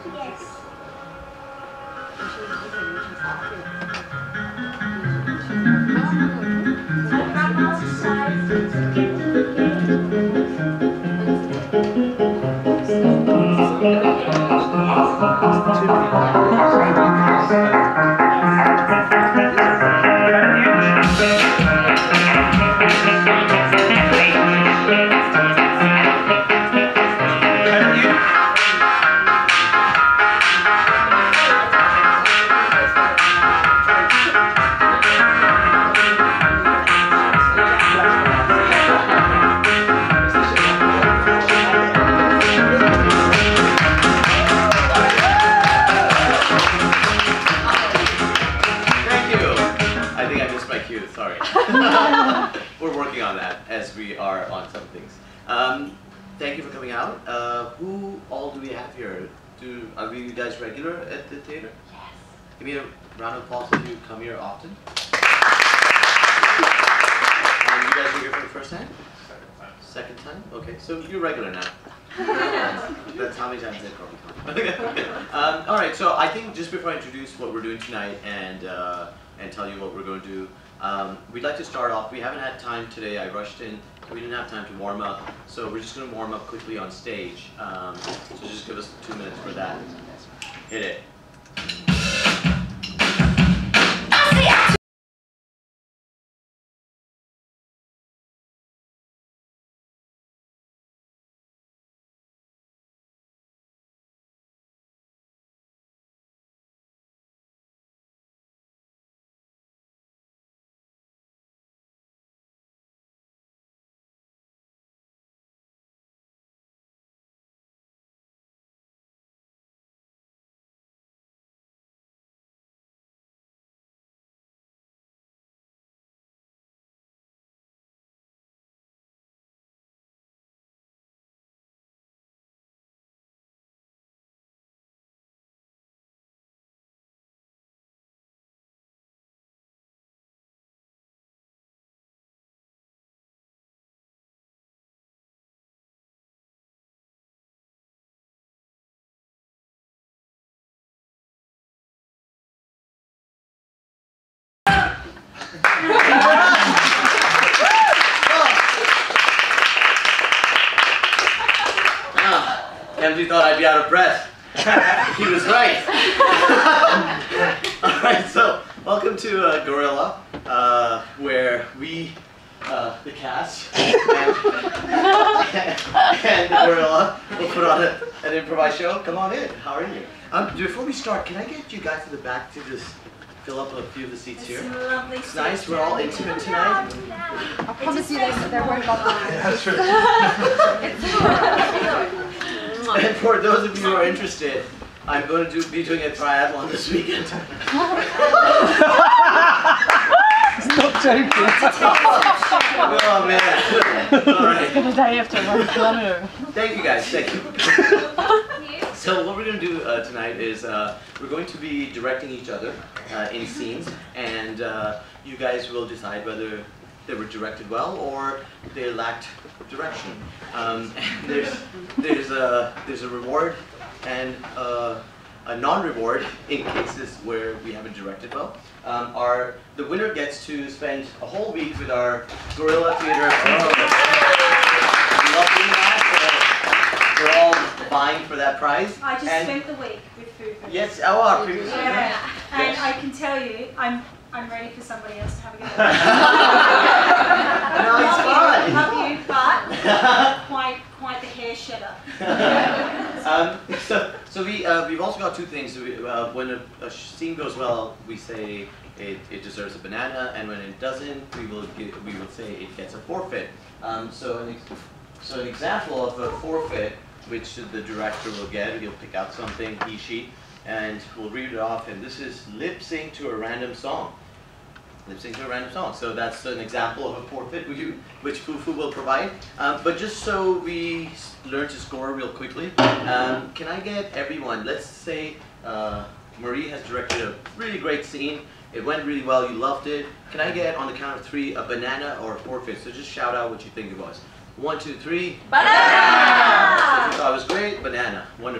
Yes. I'm outside to get to the Sorry. We're working on that as we are on some things. Thank you for coming out. Who all do we have here? Are you guys regular at the theater? Yes. Give me a round of applause if you come here often. You guys are here for the first time? Second time? Okay, so you're regular now. That's how many times they probably come. All right, so I think just before I introduce what we're doing tonight and tell you what we're going to do, we'd like to start off. We haven't had time today. I rushed in. We didn't have time to warm up, so we're just going to warm up quickly on stage. So just give us 2 minutes for that. Hit it. Kemsey thought I'd be out of breath. He was right. Alright, so welcome to Gorilla, where we, the cast, and Gorilla will put on an improvised show. Come on in. How are you? Before we start, can I get you guys to the back to just fill up a few of the seats here? It's nice. We're all intimate tonight. I promise you they're worried about that. That's true. And for those of you who are interested, I'm going to be doing a triathlon this weekend. It's not joking. Oh man. All right. The day after one kilometer. Thank you guys. Thank you. So what we're going to do tonight is we're going to be directing each other in scenes, and you guys will decide whether they were directed well or they lacked direction. And there's a reward and a non-reward in cases where we haven't directed well. The winner gets to spend a whole week with our Gorilla Theater. Love doing that. We're all vying for that prize. I just spent the week with food. Yes, our previous. Yeah, and yes. I can tell you, I'm ready for somebody else to have a go. No, it's fun. Love you, but quite the hair shedder. So we've also got two things. When a scene goes well, we say it deserves a banana, and when it doesn't, we will say it gets a forfeit. So an example of a forfeit, which the director will get, he'll pick out something, she, and we'll read it off. And this is lip sync to a random song. Lip sync to a random song. So that's an example of a forfeit which Fufu will provide. But just so we learn to score real quickly, can I get everyone, let's say Marie has directed a really great scene. It went really well, you loved it. Can I get, on the count of 3, a banana or a forfeit? So just shout out what you think it was. 1, 2, 3. Banana! You thought it was great? Banana. Wonderful.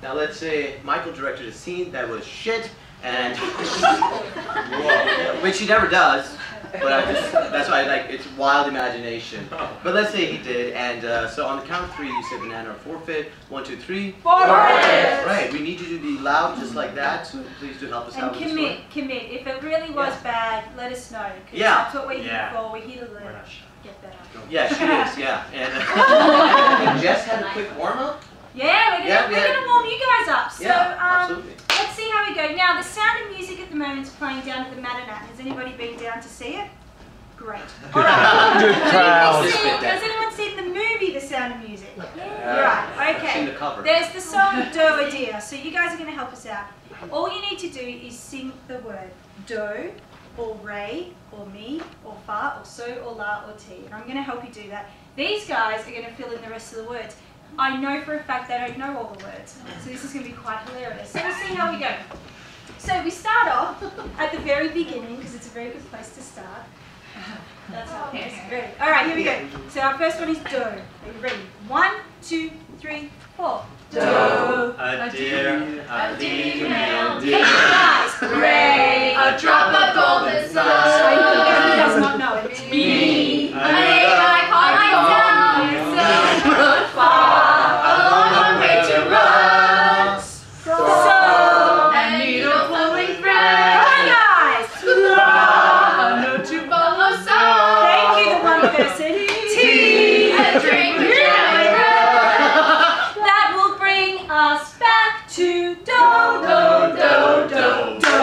Now let's say Michael directed a scene that was shit, and which he never does. But that's why it's wild imagination. But let's say he did, and so on the count of 3, you say banana or forfeit. 1, 2, 3. Forfeit! Right, we need you to be loud just like that, so please do help us out And with the story. commit. If it really was bad, let us know. 'Cause Yeah. that's what we're here for. We're here to We're learn. not shy. Get better. Yeah, she is, yeah. And Jess had a quick warm-up. Yeah, we're gonna warm you guys up. So Yeah, absolutely. let's see how we go. Now the Sound of Music at the moment is playing down at the Matinat. Has anybody been down to see it? Great. All right. Good crowd. Has anyone seen the movie The Sound of Music? Yeah. Right. I've seen Okay. the cover. There's the song Do Dear. So you guys are gonna help us out. All you need to do is sing the word do, or re, or mi, or fa, or so, or la, or ti. And I'm going to help you do that. These guys are going to fill in the rest of the words. I know for a fact they don't know all the words, so this is going to be quite hilarious. So we'll see how we go. So we start off at the very beginning, because it's a very good place to start. That's how it is. Ready? All right, here we go. So our first one is do. Are you ready? 1, 2, 3, 4. Do. A deer, a female deer. Guys, Ray, a drop of golden so sun. he does not know it. It's Me, I I call myself far, a long way to run. So, And need a flowing come friend. on, guys. A note to follow song. Thank you, the one person. Tea. A drink with jelly bread. That will bring us back to do, do, do, do, do.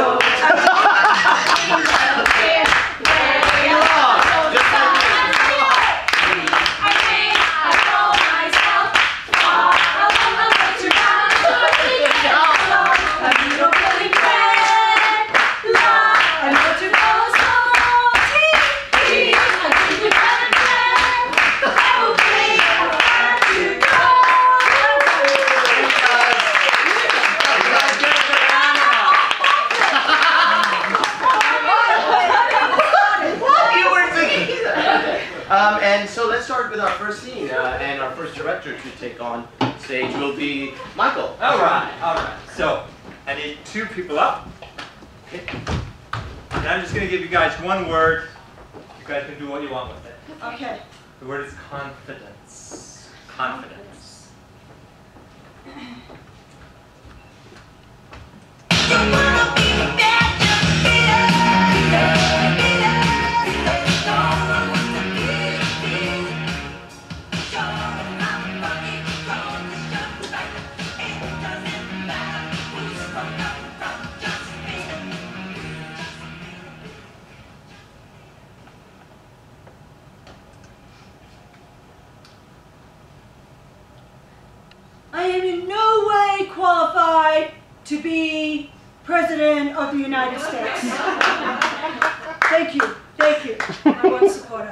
And so let's start with our first scene, and our first director to take on stage will be Michael. Alright. So, I need 2 people up. And I'm just going to give you guys one word. You guys can do what you want with it. Okay. The word is confidence. Confidence. I am in no way qualified to be President of the United States. Thank you, my one supporter.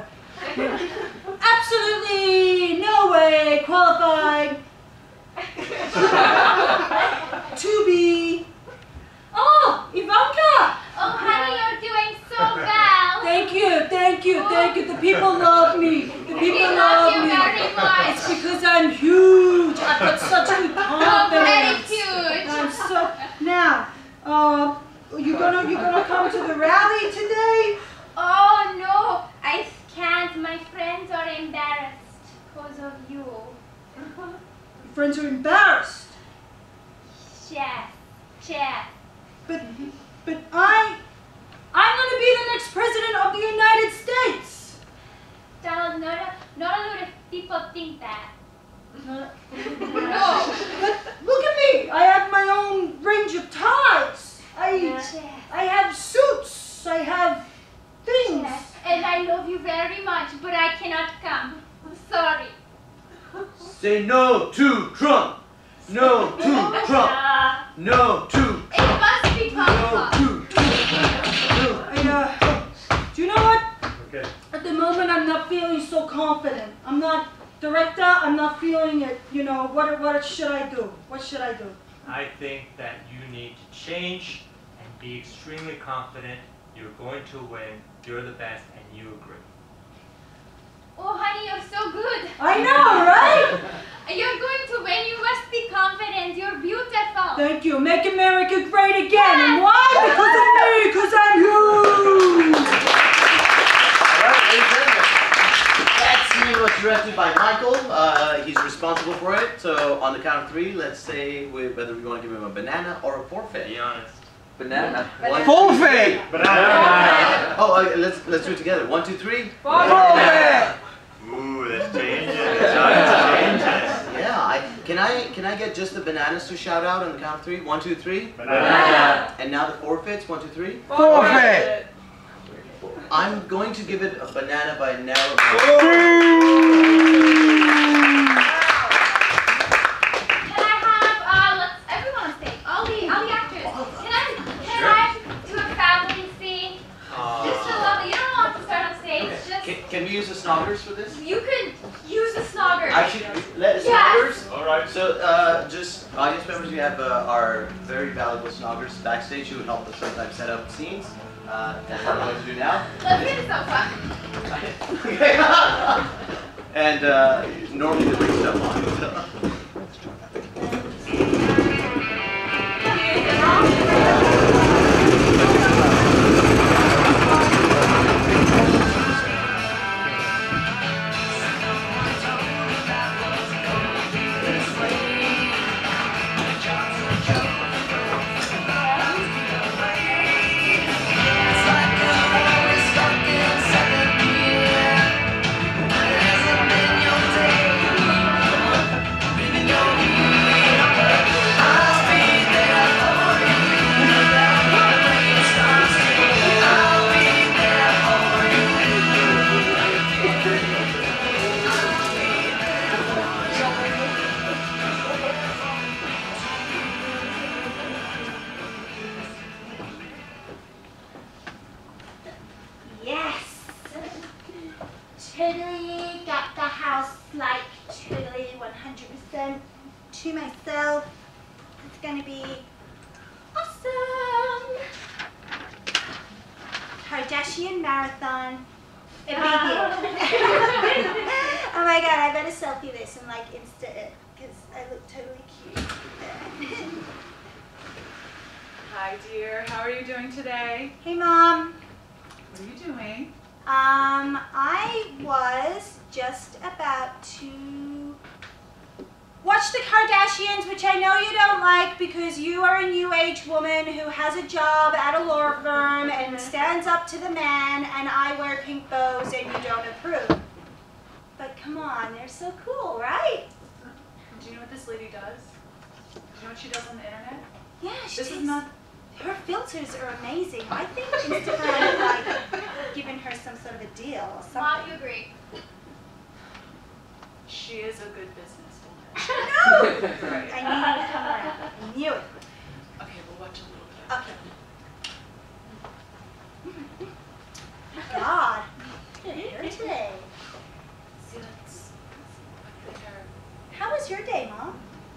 Absolutely no way qualified to be. Oh, Ivanka! Oh, honey, you're doing so well. Thank you. The people love me. The We people love you me. very much. It's because I'm huge. I've got such good Oh, very confidence. cute. I'm so now. You gonna come to the rally today? Oh no, I can't. My friends are embarrassed because of you. Your friends are embarrassed. Chef. But I'm gonna be the next president of the United States. Donald, not a lot of people think that. No. No. But look at me. I have my own range of ties. Chef. I have suits. I have things. Chef. And I love you very much, but I cannot come. I'm sorry. Say no to Trump. No to Trump. No to It must be no Papa. to. Do you know what? Okay. At the moment, I'm not feeling so confident. I'm not director. I'm not feeling it. You know, what should I do? What should I do? I think that you need to change and be extremely confident. You're going to win. You're the best, and you agree. Oh, honey, you're so good. I know, right? You're going to win. You must be confident. friend. You're beautiful. Thank you. Make America great again. And why? Because of me. Because I'm huge. Alright, ladies and gentlemen. That scene was directed by Michael. He's responsible for it. So on the count of 3, let's say whether we want to give him a banana or a forfeit. Be honest. Banana. Forfeit! Banana! Oh, let's do it together. 1, 2, 3. Forfeit! Ooh, that's changing. Times changes. Yeah. Can I get just the bananas to shout out on the count of 3? 1, 2, 3. Banana. And now the forfeits. 1, 2, 3. Forfeit! I'm going to give it a banana by a narrow Can I have everyone on stage, all the actors. Can I do a family scene? Just a lovely. You don't want to start on stage. Just Can we use the snoggers for this? you can use a snogger. Actually, let Yes. snoggers. Alright. So, just audience members, we have our very valuable snoggers backstage who would help us sometimes set up scenes. That's what I'm going to do now. Let's get it so fun. And normally they bring stuff on. Yes. Totally got the house like totally 100% to myself. It's gonna be awesome. Kardashian marathon. A begin. Oh my god, I better selfie this and like Insta it because I look totally cute. Hi dear, how are you doing today? Hey mom. What are you doing? I was just about to watch the Kardashians, which I know you don't like because you are a new age woman who has a job at a law firm and stands up to the man, and I wear pink bows and you don't approve. But come on, they're so cool, right? Do you know what this lady does? Do you know what she does on the internet? Yeah, she This takes, is not. her filters are amazing. I think Instagram is like giving her some sort of a deal or Ma, something. you agree? She is a good businesswoman. No! Right. I knew you'd come around. I knew it. Okay, we'll watch a little bit. Okay. God. Good hair today. See, let's put the hair. How was your day, Mom?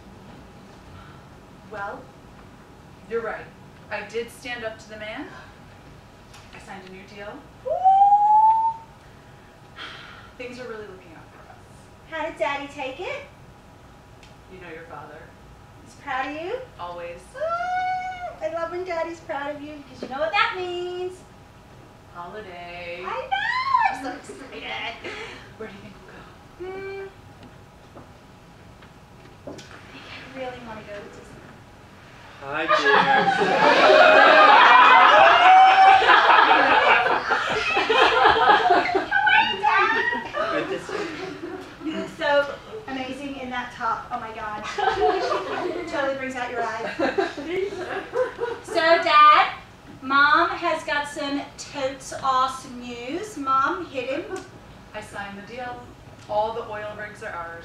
Well, you're right. I did stand up to the man. I signed a new deal. Things are really looking up for us. How did Daddy take it? You know your father. He's proud of you? Always. I love when Daddy's proud of you because you know what that means. Holiday. I know! I'm so excited. Where do you think we'll go? I really want to go to Disney. Hi dear. You look so amazing in that top. Oh my god. Totally brings out your eyes. So, Dad, Mom has got some totes awesome news. Mom, hit him. I signed the deal. All the oil rigs are ours.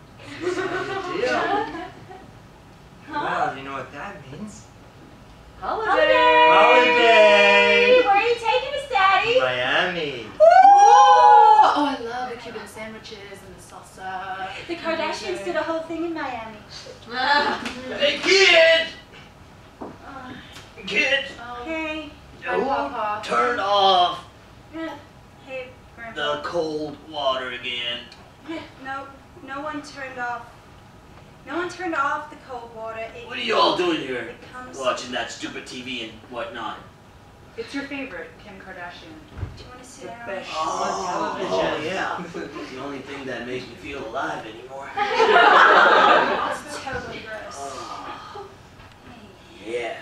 Well, you know what that means? Holiday! Holiday! Where are you taking us, Daddy? Miami. Oh, I love the Cuban sandwiches and the salsa. The Kardashians did a whole thing in Miami. Hey, kid! Uh, Kid! Oh, hey. hi, Papa. Turn off Hey, Grandpa. the cold water again. No one turned off No one turned off the cold water. What are you all doing here? It comes. Watching that stupid TV and whatnot. It's your favorite, Kim Kardashian. Do you want to sit down? Oh, yeah. It's the only thing that makes me feel alive anymore. That's totally gross. Oh, yeah.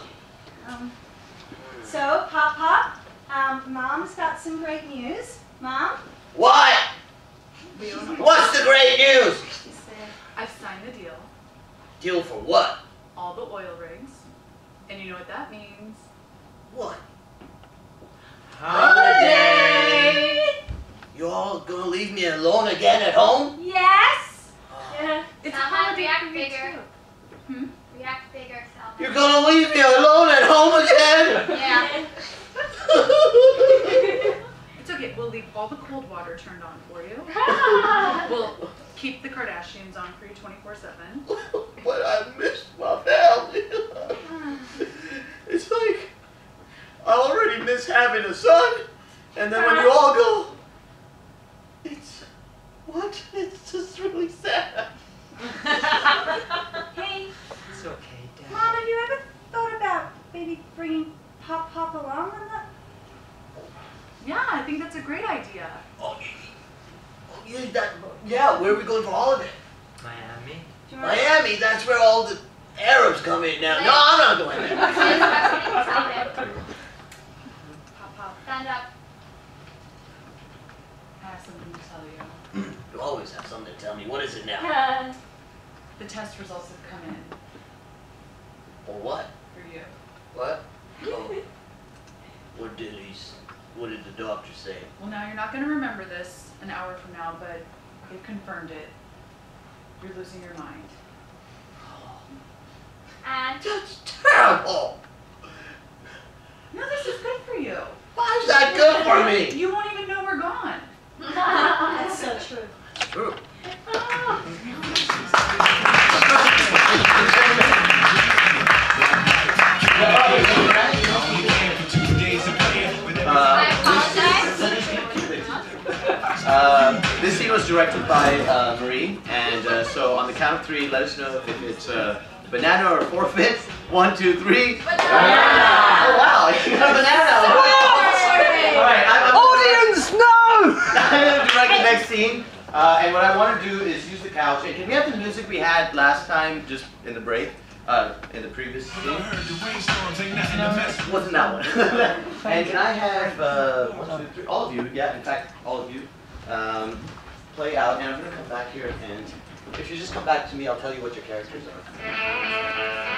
So, Pop, Mom's got some great news. Mom? What? What's the great news? She said, I've signed the deal. Deal for what? All the oil rigs. And you know what that means? What? Holiday! You all gonna leave me alone again at home? yes! Yeah. It's a Someone holiday react for you bigger. too. React bigger, Selma. You're gonna leave me alone at home again? Yeah. It's okay. We'll leave all the cold water turned on for you. We'll keep the Kardashians on for you 24/7. But I miss my family. It's like I already miss having a son, and then when you all go, it's just really sad. Hey, It's okay, Dad. Mom, have you ever thought about maybe bringing Pop along on that? Yeah, I think that's a great idea. Yeah, where are we going for holiday? Miami. Do you want Miami, that's where all the Arabs come in now. No, I'm not going there. Tell him. Pop. Stand up. I have something to tell you. You always have something to tell me. What is it now? The test results have come in Or what? for you. What? Oh. What did the doctor say? Well, now you're not going to remember this an hour from now, but they've confirmed it. You're losing your mind. And That's terrible. No, this is good for you. Why is that good for me? You won't even know we're gone. That's so true. True. I apologize. This scene was directed by Marie, and so on the count of 3, let us know if it's banana or forfeit. 1, 2, 3. Banana. Oh wow, you got a banana. All right, Audience, no! I'm going to direct the next scene, and what I want to do is use the couch. And can we have the music we had last time, just in the break, in the previous scene? Wasn't that one? And can I have 1, 2, 3, all of you? Yeah, in fact, all of you play out. And I'm going to come back here, and if you just come back to me, I'll tell you what your characters are.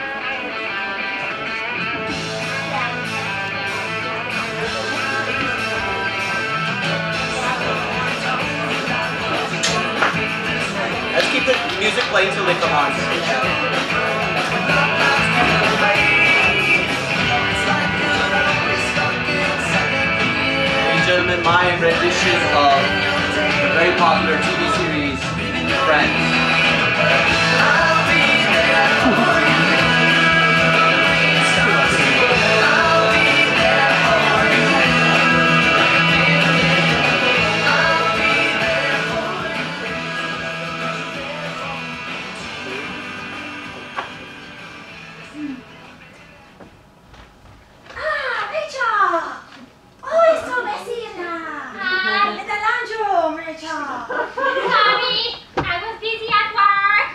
Let's keep the music playing till they come on. Ladies and gentlemen, my rendition of the very popular TV series Friends. Sorry, I was busy at work.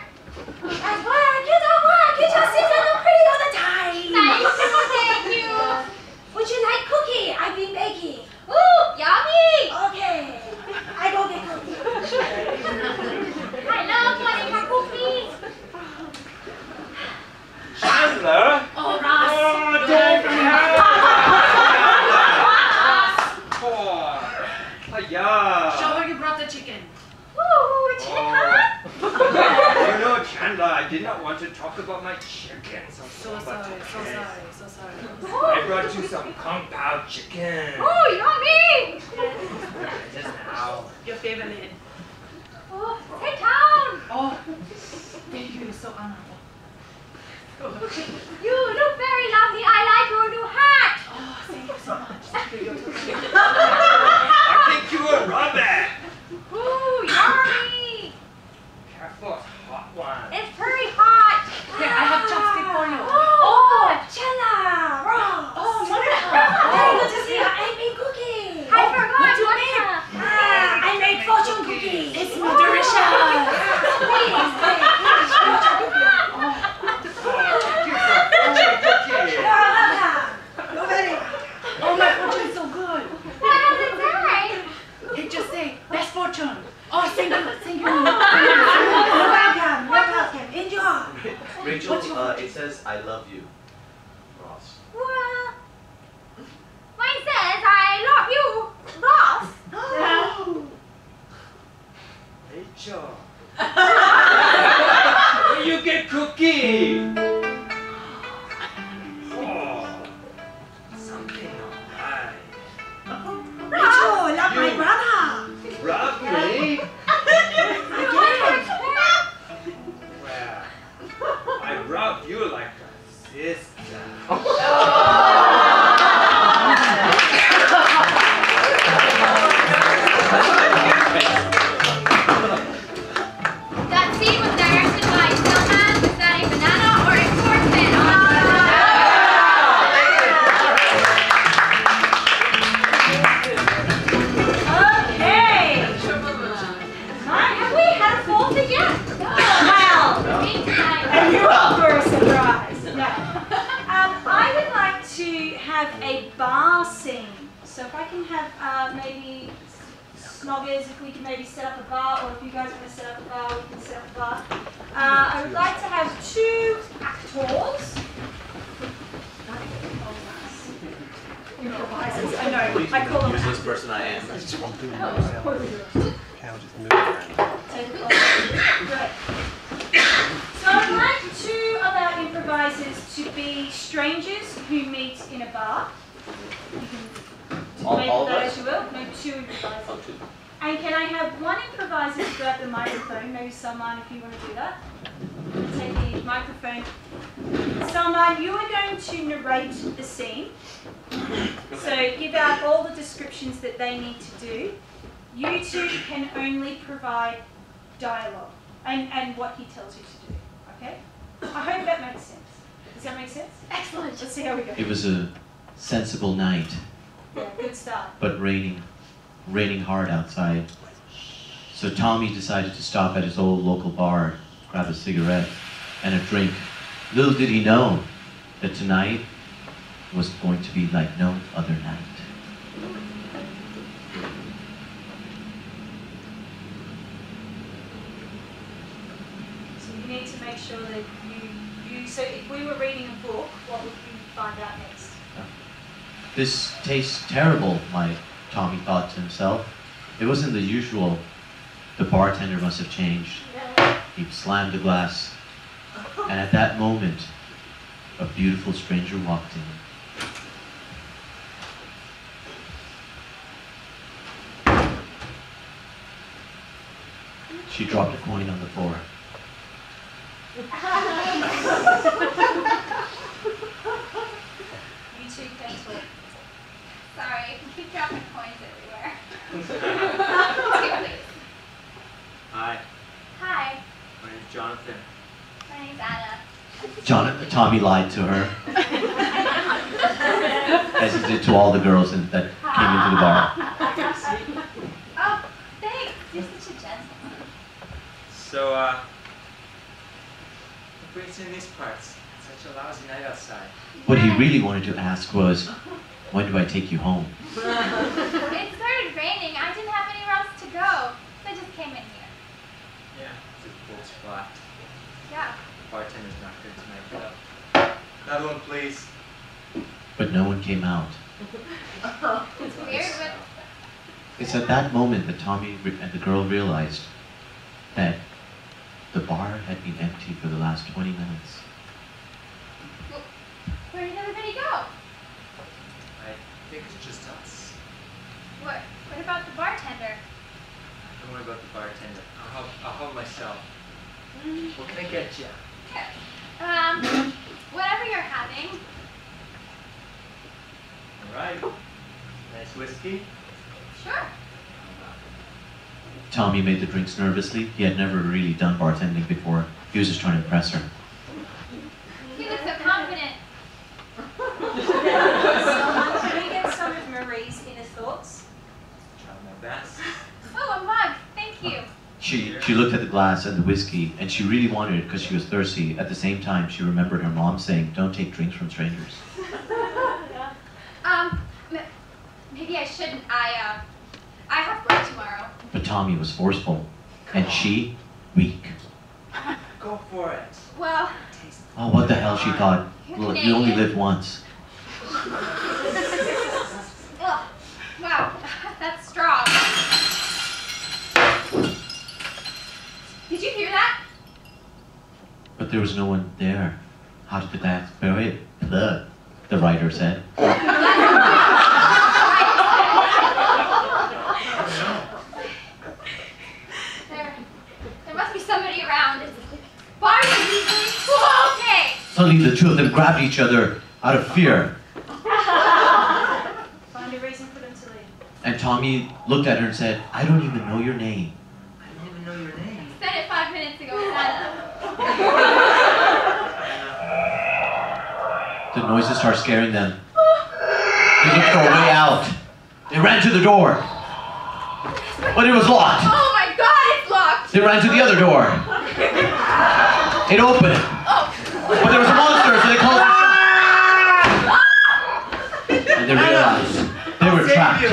Nice. Thank you. Would you like cookie? I've been baking. Ooh, yummy. Okay. I go get cookie. I love Monica cookies. Chandler? Oh, Ross. Oh, David! Yeah. Show her you brought the chicken. Ooh, chicken. You know, Chandler, I did not want to talk about my chickens. So sorry. I brought you some kung pao chicken. Ooh, yummy. Just now. Your favorite. Oh, sit down. Oh, thank you. You're so honorable. You look very lovely. I like your new hat. Oh, thank you so much. I think you were rubber. Ooh, yummy. Careful, hot one. It's perfect. boss? Well, mine says I love you, boss. Rachel. Will you get cookie? Oh, something alright. Rachel, love my You- brother. Rob me? Well, I rub you like a sister. That scene was directed by Tillman. Was that a banana or a corpsman on Okay. Mine, have we had a fourth yet? Well, Me tonight. and you're up for a surprise. No. I would like to have a bar scene. So if I can have maybe snoggers, if we can maybe set up a bar, or if you guys want to set up a bar, we can set up a bar. I would like to have 2 actors. Improvisers. I know. I call them Useless person I am. Cow just moving around. Great. So I'd like 2 of our improvisers to be strangers who meet in a bar. You can All make of that us? as you will. No, 2 improvisers. Oh, two. And can I have 1 improviser to grab the microphone? Maybe Salman, if you want to do that. Take the microphone. Salman, you are going to narrate the scene. So give out all the descriptions that they need to do. You 2 can only provide dialogue and what he tells you to do. Okay? I hope that makes sense. Does that make sense? Excellent. Let's see how we go. It was a sensible night, Yeah, good start. but raining hard outside. So Tommy decided to stop at his old local bar, grab a cigarette and a drink. Little did he know that tonight was going to be like no other night. So you need to make sure that so if we were reading a book, what would you find out next? This tastes terrible, my Tommy thought to himself. It wasn't the usual. The bartender must have changed. He slammed the glass, and at that moment, a beautiful stranger walked in. She dropped a coin on the floor. You 2 can talk. Sorry, you keep dropping coins everywhere. Hi, Hi, my name's Jonathan. my name's Anna. Tommy lied to her, as he did to all the girls that came into the bar. Oh, thanks. You're such a gentleman. So, what brings you in these parts? Such a lousy night outside. What he really wanted to ask was, when do I take you home? It started raining. I didn't have anywhere else to go. So I just came in here. Yeah, it's a cool spot. Yeah. Bartender's not good tonight, though. Another one, please. But no one came out. It's weird, but It's at that moment that Tommy and the girl realized that the bar had been empty for the last 20 minutes. where did everybody go? I think it's just us. What about the bartender? Don't worry about the bartender. I'll help myself. What can I get you? Whatever you're having. All right. Nice whiskey. Sure. Tommy made the drinks nervously. He had never really done bartending before. He was just trying to impress her. You look so confident. Salman, can we get some of Marie's inner thoughts? Try my best. Oh, a mug. Thank you. She looked at the glass and the whiskey, and she really wanted it because she was thirsty. At the same time, she remembered her mom saying, "Don't take drinks from strangers." Maybe I shouldn't. I have work tomorrow. But Tommy was forceful, and she, weak. Go for it. Well, Oh, what the hell, she thought. you're Look, you only Canadian. live once. Ugh. Wow, that's strong. Did you hear that? But there was no one there. How did that bury it? The writer said. There must be somebody around. Barney, okay. Suddenly the two of them grabbed each other out of fear. Find a reason for them to leave. And Tommy looked at her and said, I don't even know your name. I didn't even know your name. Said it 5 minutes ago, Santa. The noises started scaring them. They looked for a way out. They ran to the door. But it was locked. Oh my God, it's locked. They ran to the other door. It opened. Oh. But there was a monster, so they called it shut. And they realized they were trapped.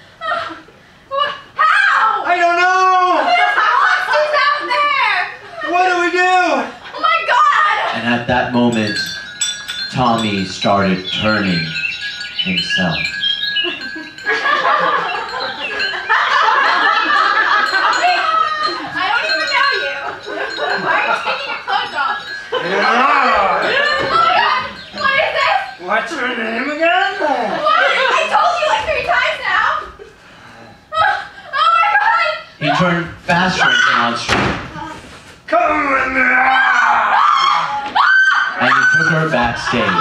How? I don't know! There's monsters out there. What do we do? Oh my God. And at that moment, Tommy started turning himself. I don't even know you. Why are you taking your clothes off? Oh my God. What is this? What's your name again? What? I told you like 3 times now. Oh my God. He turned faster into the monster, Come with me! and he took her backstage.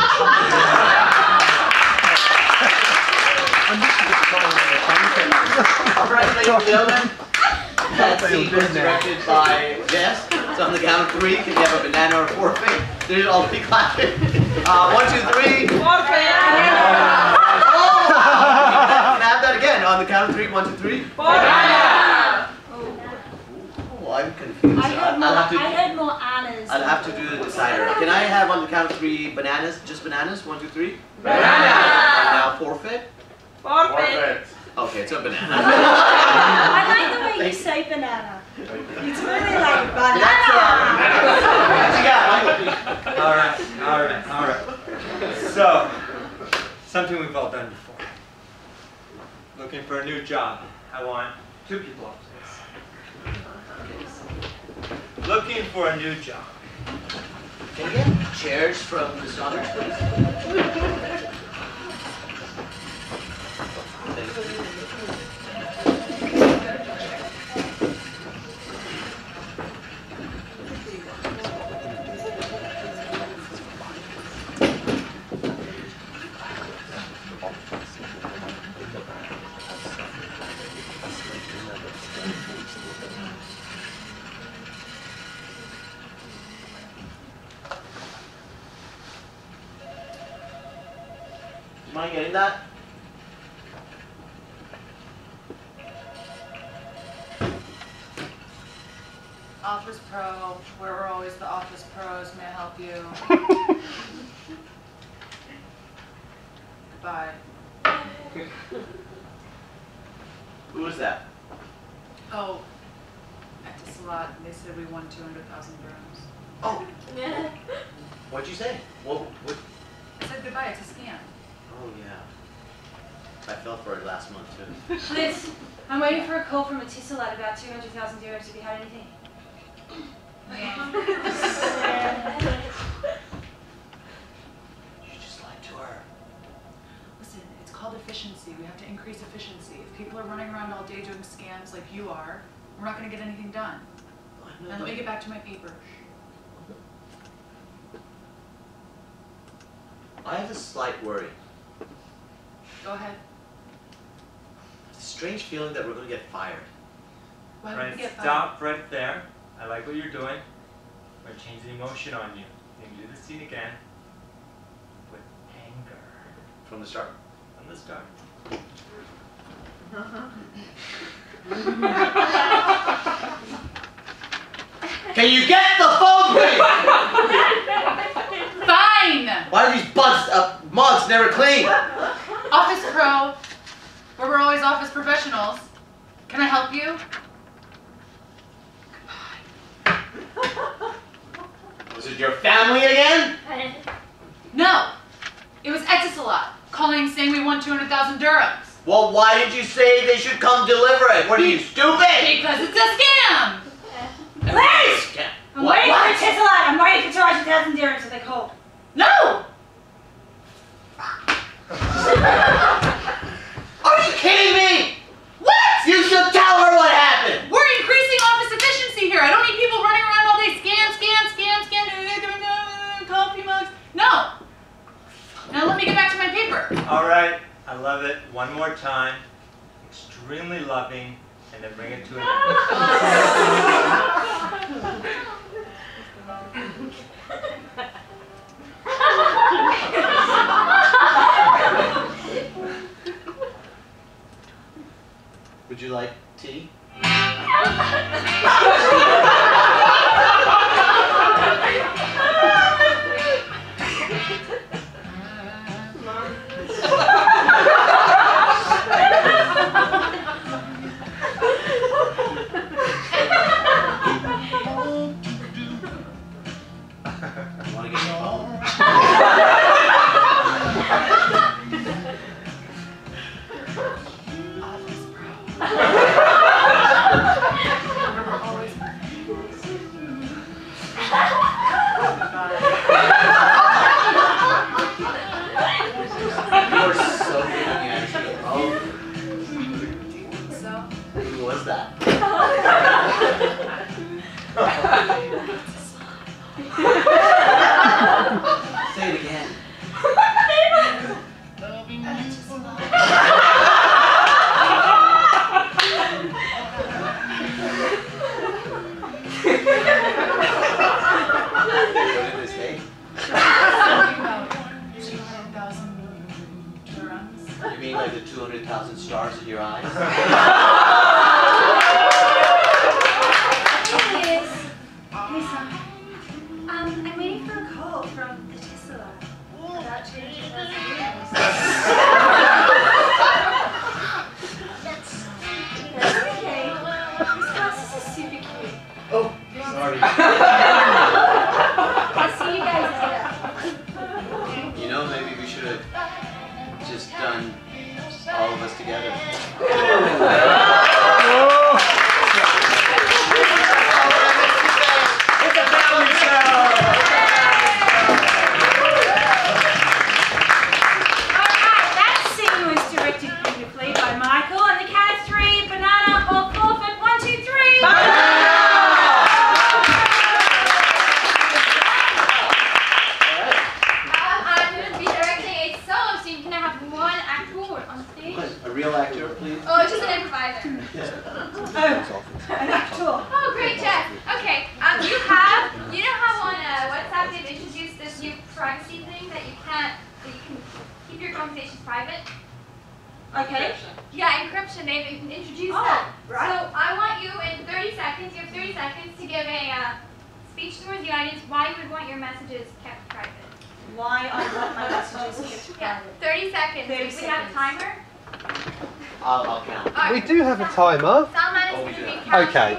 Alright, ladies and gentlemen. That scene was directed by Jess. So on the count of 3, can you have a banana or a forfeit? There's all 3 clapping. 1, 2, 3. Forfeit! Oh! Can I have that again? On the count of 3, 1, 2, 3. Forfeit! Oh, I'm confused. I heard more Annas. I'll have to do the decider. Can I have on the count of 3 bananas? Just bananas? 1, 2, 3. Banana! And now forfeit? Forfeit! Okay, it's a banana. I like the way you say banana. It's really like banana. Alright. So, something we've all done before. Looking for a new job. I want 2 people up this. Looking for a new job. Can you get chairs from the saunders, please? Mind getting that? Office Pro, where we're always the Office Pros, may I help you? Goodbye. Who is that? Oh, at the salon, they said we won 200,000 brooms. Oh. What'd you say? What? I said goodbye, it's a scam. Oh, yeah. I fell for it last month, too. Liz, I'm waiting for a call from a Tisselat about 200,000 euros. Have you had anything? You just lied to her. Listen, it's called efficiency. We have to increase efficiency. If people are running around all day doing scams like you are, we're not going to get anything done. Now let me get back to my paper. I have a slight worry. Go ahead. It's a strange feeling that we're going to get fired. Why would Right, we get fired? stop right there. I like what you're doing. I'm going to change the emotion on you. You can do the scene again with anger. From the start? From the start. Can you get the phone ring? Fine! Why are these mugs never clean? Office Pro, where we're always office professionals. Can I help you? Was it your family again? No. It was Etisalat calling saying we won 200,000 dirhams. Well, why did you say they should come deliver it? What are you, stupid? Because it's a scam! Liz! I'm What? waiting for a Tesla. I'm waiting for 200,000 dirhams, so they called. No! Are you kidding me? What? You should tell her what happened. We're increasing office efficiency here. I don't need people running around all day scan, coffee mugs. No! Now let me get back to my paper. All right, I love it. One more time. Extremely loving, and then bring it to an Would you like tea? You want to get your phone? You're so good at the answer. Oh. So? Who was that? Say it again. What did they say? About 200,000 dirhams. You mean like the 200,000 stars in your eyes? Yes. Hey, son. I'm waiting for a call from the Tesla about changing the That's okay. This class is super cute. Oh, sorry. I'll see you guys later. You know, maybe we should have just done all of us together. It's a family show! Alright, that scene was directed beautifully by Michael. On the count of 3, banana or forfeit. 1, 2, 3. I'm going to be directing a solo scene. Can I have one actor on stage? A real actor, please. Oh, it's just an improviser. An actor. Oh, great, Jess. Okay, you know how on WhatsApp they've introduced this new privacy thing that you can keep your conversations private? Okay. Yeah, encryption. They've introduced Oh, that. right. So I want you in 30 seconds. You have 30 seconds to give a speech towards the audience why you would want your messages kept private. Why I want my messages kept Yeah, private. 30 seconds. 30 We have a seconds. timer. I'll count. All right. We do have a timer. Salman is Oh, we going to do be have- counting. Okay,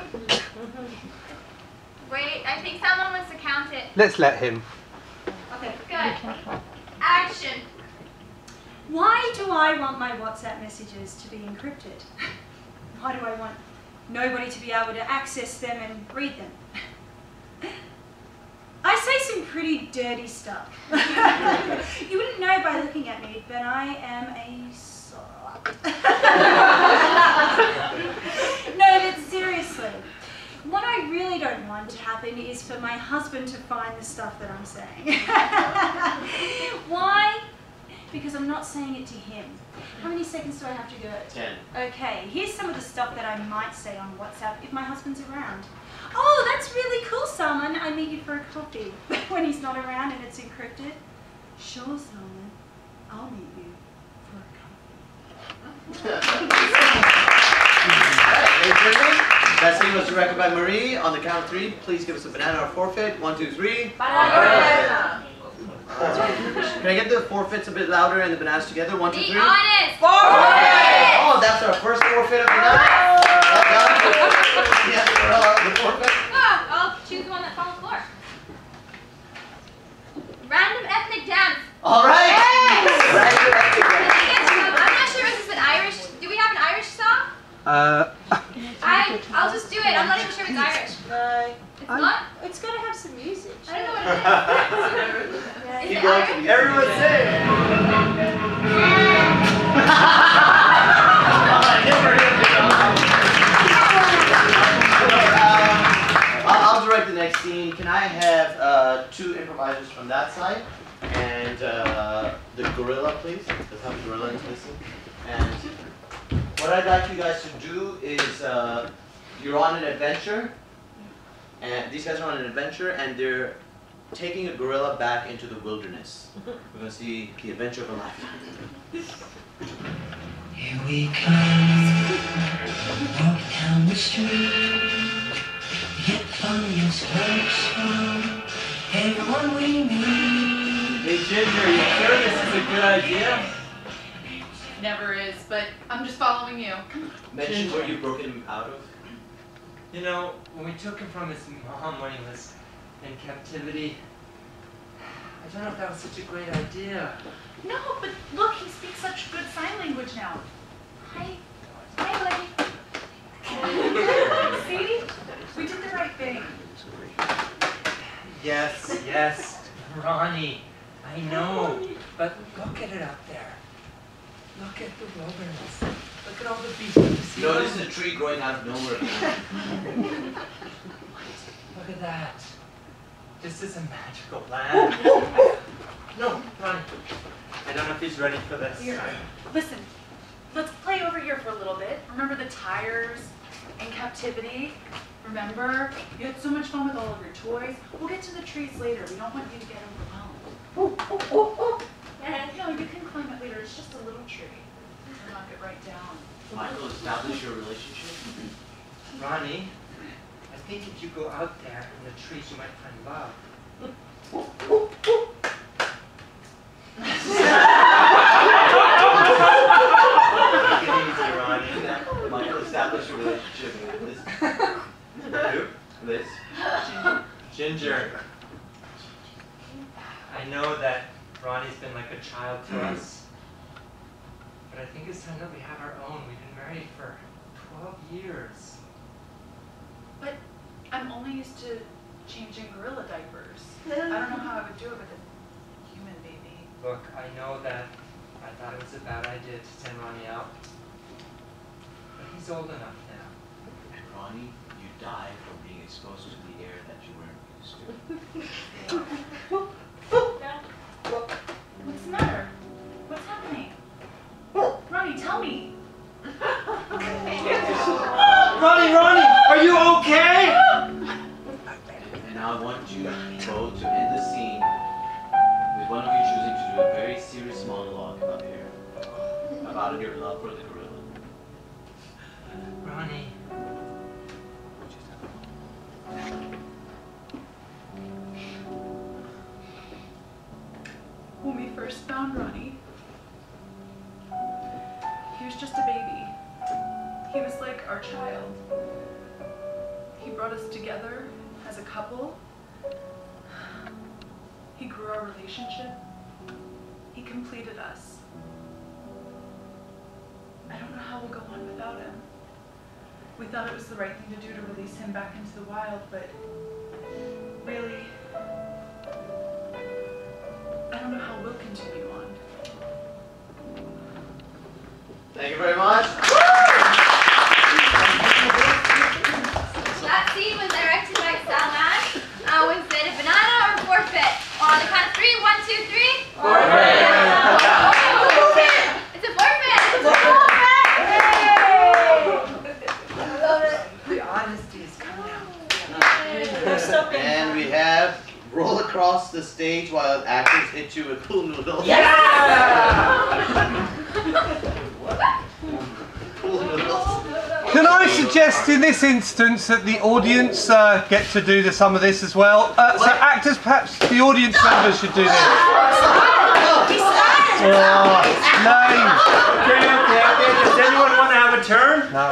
Wait, I think Salman wants to count it. let's let him. Okay. Good. Action. Why do I want my WhatsApp messages to be encrypted? Why do I want nobody to be able to access them and read them? I say some pretty dirty stuff. You wouldn't know by looking at me, but I am a slut. No, but seriously, what I really don't want to happen is for my husband to find the stuff that I'm saying. Why? Because I'm not saying it to him. How many seconds do I have to go? 10. Okay, here's some of the stuff that I might say on WhatsApp if my husband's around. Oh, that's really cool, Salman. I meet you for a coffee when he's not around and it's encrypted. Sure, Salman. I'll meet you for a coffee. That scene was directed by Marie. On the count of 3, please give us a banana or forfeit. 1, 2, 3. Banana. Can I get the forfeits a bit louder and the bananas together? 1, 2, 3. Be honest. Oh, that's our first forfeit of the night. Well done. Yes, we're the forfeit. Oh, I'll choose the one that's on the floor. Random ethnic dance. All right. not sure if it's an Irish. Do we have an Irish song? I'll just do it. I'm not even sure if it's Irish. No. It's not? It's got to have some music. I don't know what it is. Is it Irish? Everyone say I'll direct the next scene. Can I have 2 improvisers from that side? And the gorilla, please. Let's have a gorilla into this scene. And what I'd like you guys to do is, you're on an adventure. And these guys are on an adventure, and they're taking a gorilla back into the wilderness. We're going to see the adventure of a lifetime. Here we come, walk down the street, hit funniest looks from everyone we meet. Hey Ginger, you sure this is a good idea? Never is, but I'm just following you. Mention where you broke him out of. You know, when we took him from his mom when he was in captivity, I don't know if that was such a great idea. No, but look, he speaks such good sign language now. Hi. Hi, buddy. See? We did the right thing. Yes, yes, Ronnie, I know, but look at it out there. Look at the wilderness. Look at all the beasts. Notice the tree growing out of nowhere. Look at that. This is a magical land. No, Ronnie. I don't know if he's ready for this. Here, listen, let's play over here for a little bit. Remember the tires in captivity? Remember? You had so much fun with all of your toys. We'll get to the trees later. We don't want you to get overwhelmed. No, you can climb it later. It's just a little tree. We'll knock it right down. Michael, establish your relationship. Ronnie, I think if you go out there in the trees, you might find love. Take it easy, Ronnie. Michael, establish your relationship with Liz. Ginger. I know that Ronnie's been like a child to us, but I think it's time that we have our own. We've been married for 12 years. But I'm only used to changing gorilla diapers. I don't know how I would do it with a human baby. Look, I know that I thought it was a bad idea to send Ronnie out, but he's old enough now. And Ronnie, you died from being exposed to the air that you weren't used to. What's the matter? What's happening? Ronnie, tell me. Ronnie, are you okay? And now I want you both to end the scene with one of you choosing to do a very serious monologue up here about your love for the gorilla. Ronnie. When we first found Ronnie, he was just a baby. He was like our child. He brought us together as a couple. He grew our relationship. He completed us. I don't know how we'll go on without him. We thought it was the right thing to do to release him back into the wild, but really, I don't know how we'll continue on. Thank you very much. That scene was directed by Salman. Was it a banana or forfeit? On the count of 3, 1, 2, 3. Forfeit. It's a forfeit. The honesty is coming out. And we have roll across the stage while actors hit you with pool noodles. Yeah! Pool noodles. Can I suggest in this instance that the audience get to do some of this as well? So actors, perhaps the audience members should do this. Oh, lame. Okay. Does anyone want to have a turn? No.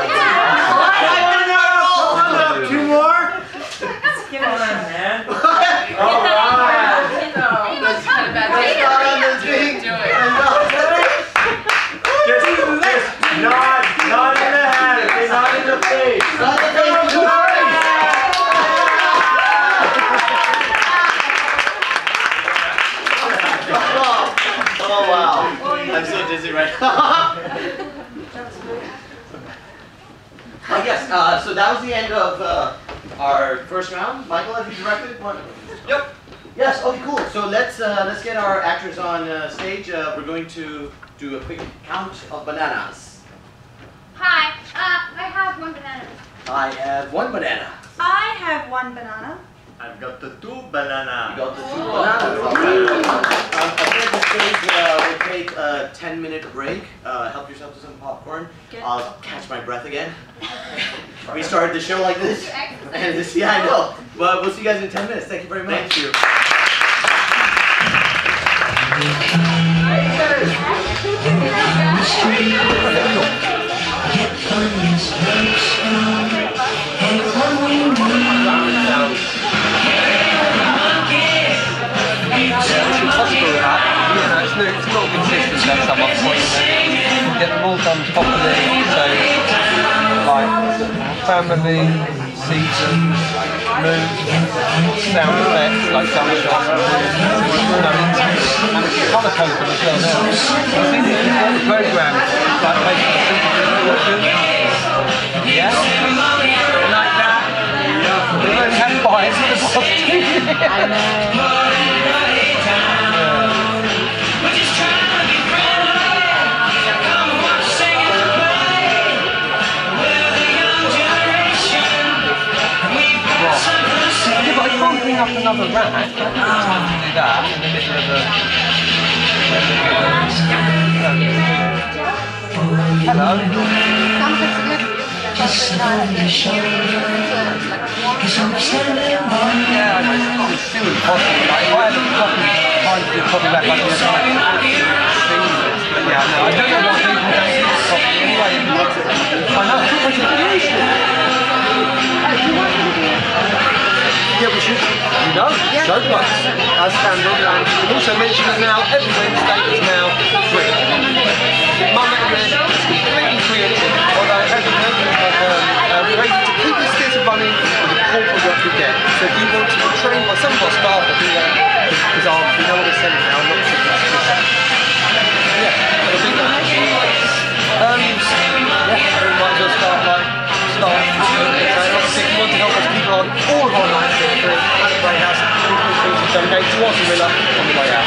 Hold up, 2 more? Come on, man. All right. That's kind of bad. Let's start on the drink. Do it. dizzy right now. Yes, so that was the end of our first round. Michael, have you directed one? Yep. Yes, okay, cool. So let's get our actors on stage. We're going to do a quick count of bananas. Hi, I have one banana. I have one banana. I have one banana. I've got the 2 banana. You got the 2 bananas. Okay. At this stage, we'll take a 10-minute break. Help yourself to some popcorn. Good. I'll catch my breath again. We started the show like this. And this, yeah, I know. But we'll see you guys in 10 minutes. Thank you very much. Thank you. It's not consistent to have some uppoint. Get them all done properly, so like family, seasons, mood, sound effects like gunshots and colour code them as well now. I think it's all the program like making it good. Yeah? Like that? They don't have bias in the box. I know. Up another rack, I think time to do that in the middle of the... Hello. Yeah, it's still impossible. Like, if I had a fucking time to do a copy rack, I'd do it like but yeah, no, I don't know what people don't do this copy anyway. I know. Yeah, we should. You know, so much. As standard. And we also mention it now, every Wednesday is now free. Mum recommends completely free, although it hasn't hurt me, but we're able to keep this theatre running with a quarter of what you get. So if you want to be trained by some of our staff or do that, because we know what they're selling now, not to yeah, I think that's yeah, we might as well start like obviously, if you want to help us keep on all of our nights at the Playhouse, feel free to donate to our gorilla on the way out.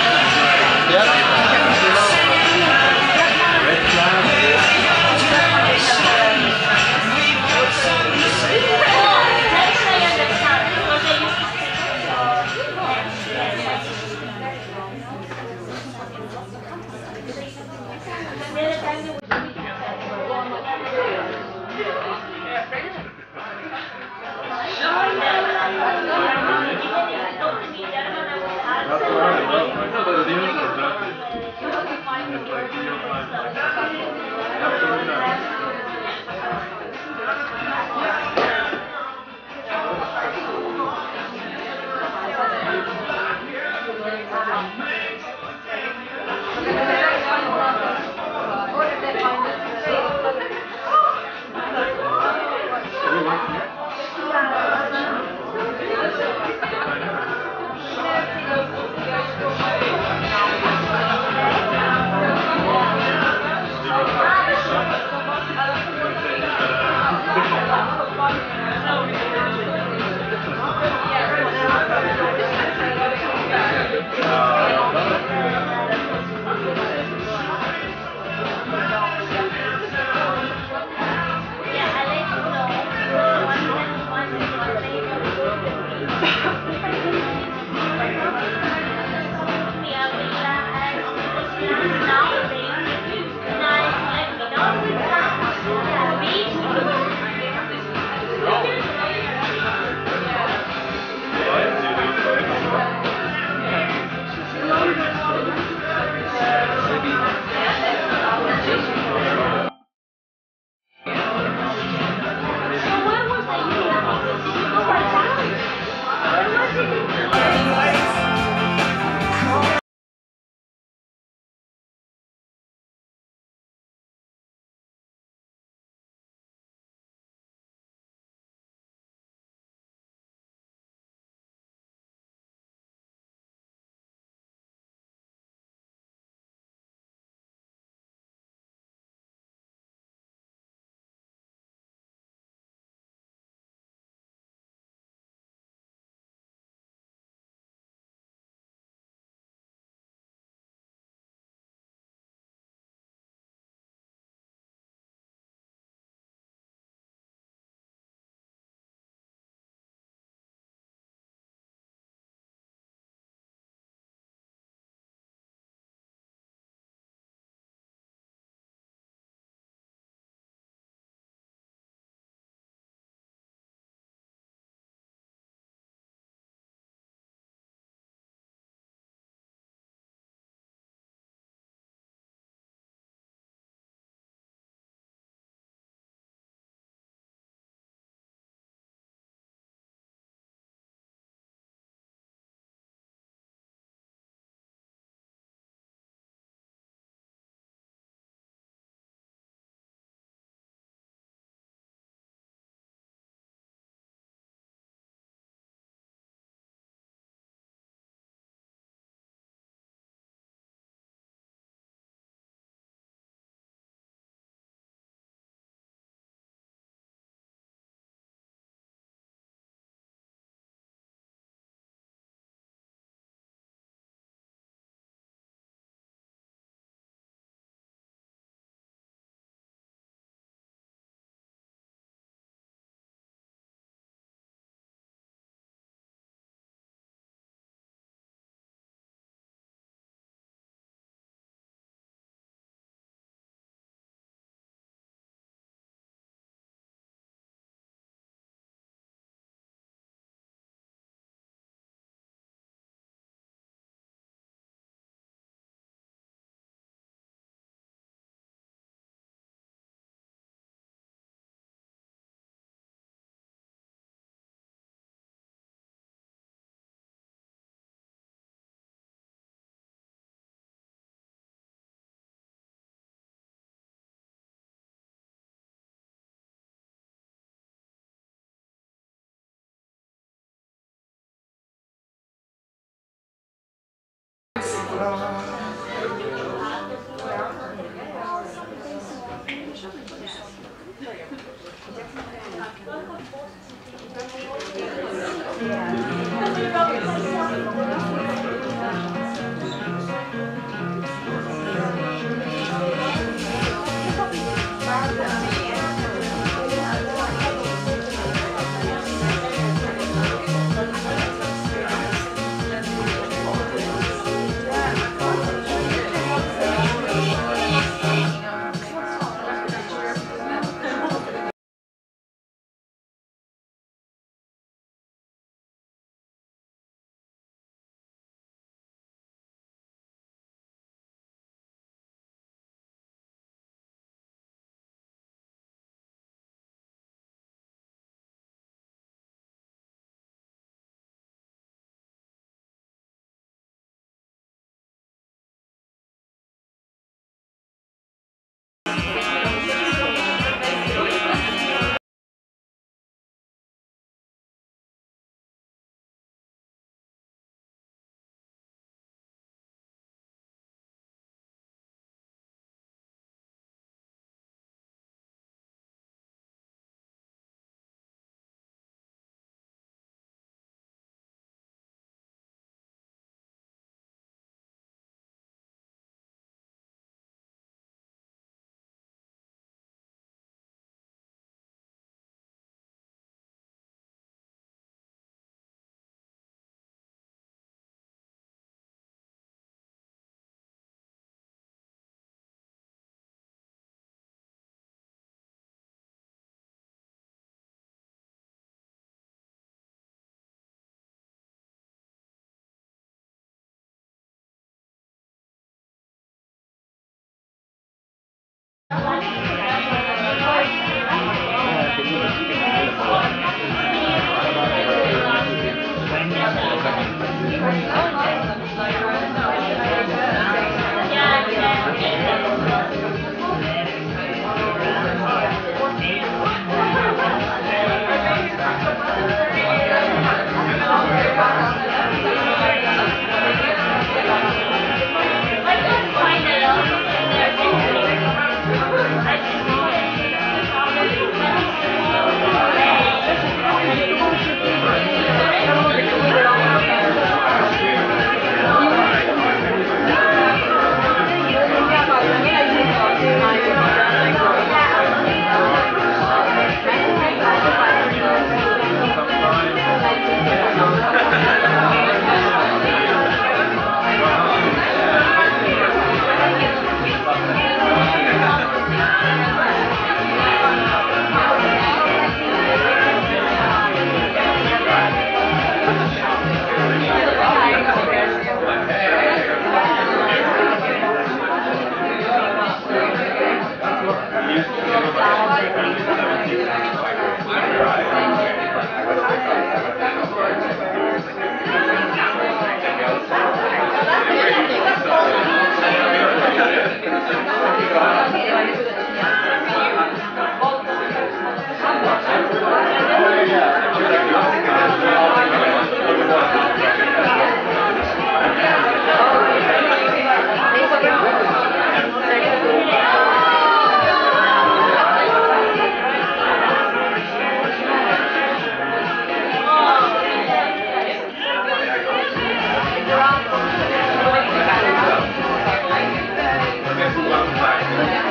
Thank you.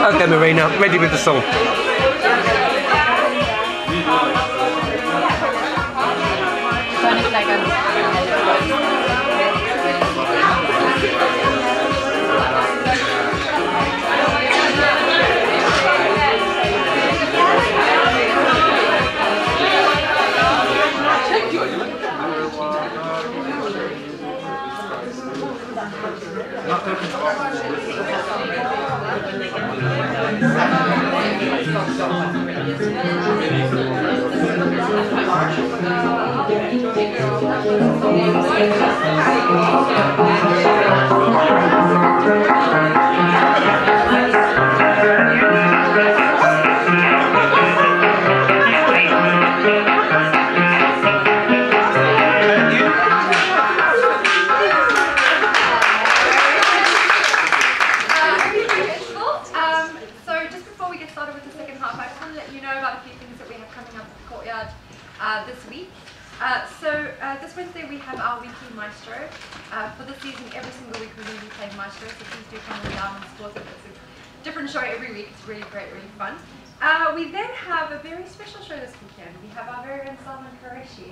Okay, Marina, ready with the song. This week. This Wednesday we have our weekly Maestro. For this season, every single week we're going to be playing Maestro, so please do come down and support it. It's a different show every week. It's really great, really fun. We then have a very special show this weekend. We have our very own Salman Qureshi.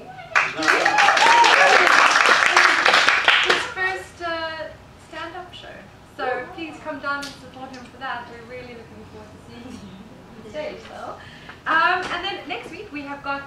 His first stand-up show. So please come down and support him for that. We're really looking forward to seeing you on the stage, so. And then next week we have got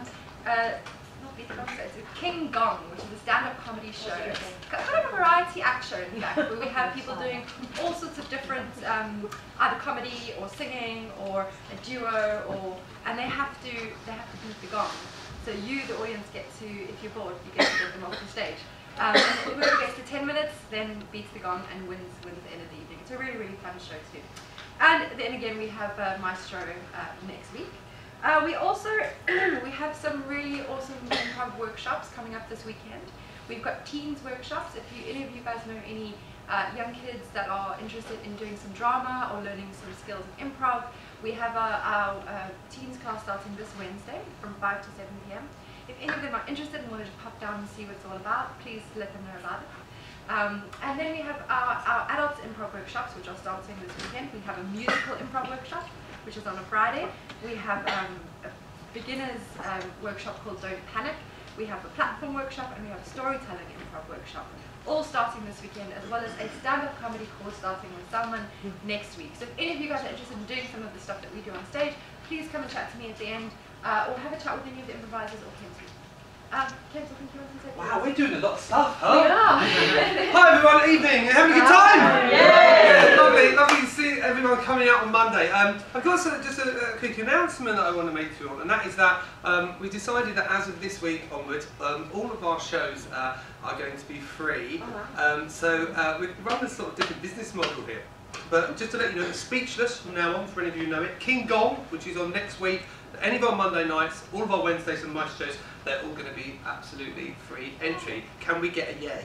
King Gong, which is a stand-up comedy show. Kind of a variety act show, in fact, where we have people doing all sorts of different, either comedy or singing or a duo, and they have to beat the gong. So you, the audience, get to, if you're bored, you get to get them off the stage. And whoever gets to 10 minutes then beats the gong and wins at the end of the evening. It's a really, really fun show too. And then again, we have Maestro next week. We also we have some really awesome improv workshops coming up this weekend. We've got teens workshops. If any of you guys know any young kids that are interested in doing some drama or learning some skills in improv, we have our teens class starting this Wednesday from 5 to 7 p.m. If any of them are interested and wanted to pop down and see what it's all about, please let them know about it. And then we have our adults improv workshops, which are starting this weekend. We have a musical improv workshop, which is on a Friday. We have a beginners workshop called Don't Panic. We have a platform workshop, and we have a storytelling improv workshop, all starting this weekend, as well as a stand-up comedy course starting with Salman next week. So if any of you guys are interested in doing some of the stuff that we do on stage, please come and chat to me at the end, or have a chat with any of the improvisers or Kenzie. Kenzie, thank you want to say Wow, we're doing a lot of stuff, huh? We are. Hi everyone, evening. You having a good time? Yeah, lovely, lovely to see everyone coming out on Monday. I've got just a quick announcement that I want to make to you all, and that is that we decided that as of this week onwards, all of our shows are going to be free. So we run a sort of different business model here. But just to let you know, Speechless from now on, for any of you who know it, King Gong, which is on next week, any of our Monday nights, all of our Wednesdays and Maestros, they're all going to be absolutely free entry. Can we get a yay?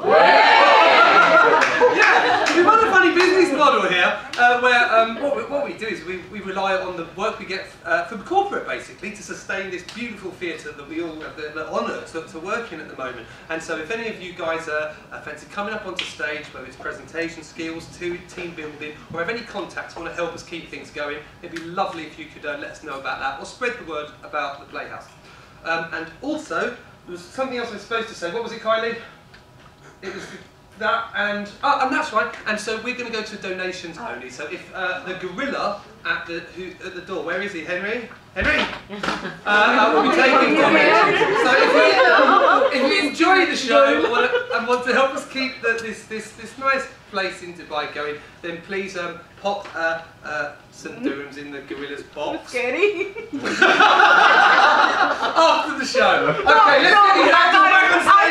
Yeah, we run a funny business model here where what we do is we rely on the work we get from corporate, basically, to sustain this beautiful theatre that we all have the honour to work in at the moment. And so if any of you guys are fancy coming up onto stage, whether it's presentation skills, team building, or have any contacts want to help us keep things going, it'd be lovely if you could let us know about that, or spread the word about the Playhouse. And also, there was something else I was supposed to say. What was it, Kylie? It was that, and that's right. And so we're going to go to donations only. So if the gorilla at the door, where is he, Henry? Henry, will be taking donations. So if you enjoy the show and want to help us keep this nice place in Dubai going, then please pop some dirhams in the gorilla's box. Scary. After the show. Okay, let's get these actors back on stage.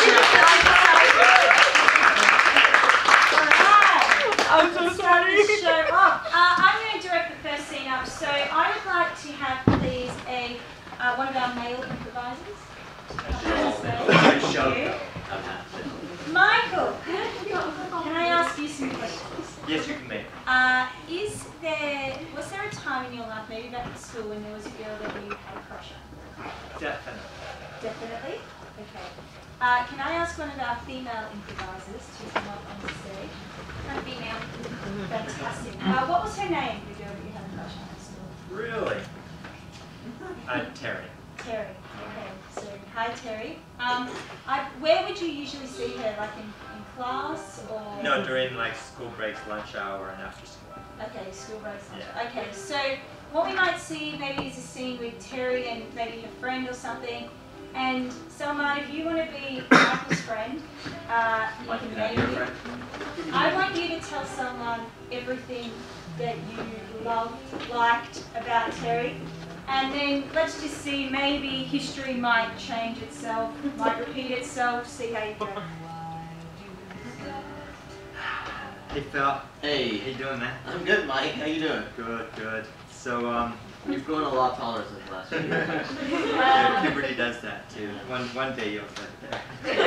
I'm so sorry. Show off. I'm going to direct the first scene up. So I would like to have, please, one of our male improvisers. Michael, can I ask you some questions? Yes, you can, mate. Was there a time in your life, maybe back at school, when there was a girl that you had a crush on? Definitely. Definitely? Okay. Can I ask one of our female improvisers to come up on stage? I'm female. Fantastic. What was her name, the girl that you had a crush on at school? Really? Terry. Terry. Okay, so hi Terry. Where would you usually see her, like in class or? No, during like school breaks, lunch hour, and after school. Okay, school breaks. Yeah. Okay, so what we might see maybe is a scene with Terry and maybe her friend or something. And Salman, if you want to be Michael's friend, you can maybe. I want you to tell Salman everything that you liked about Terry. And then let's just see, maybe history might change itself, might repeat itself, see how you go. Hey Phil. Hey. How you doing, man? I'm good, Mike. How you doing? Good, good. So, You've grown a lot taller since last year. yeah, puberty does that too. One day you'll get there.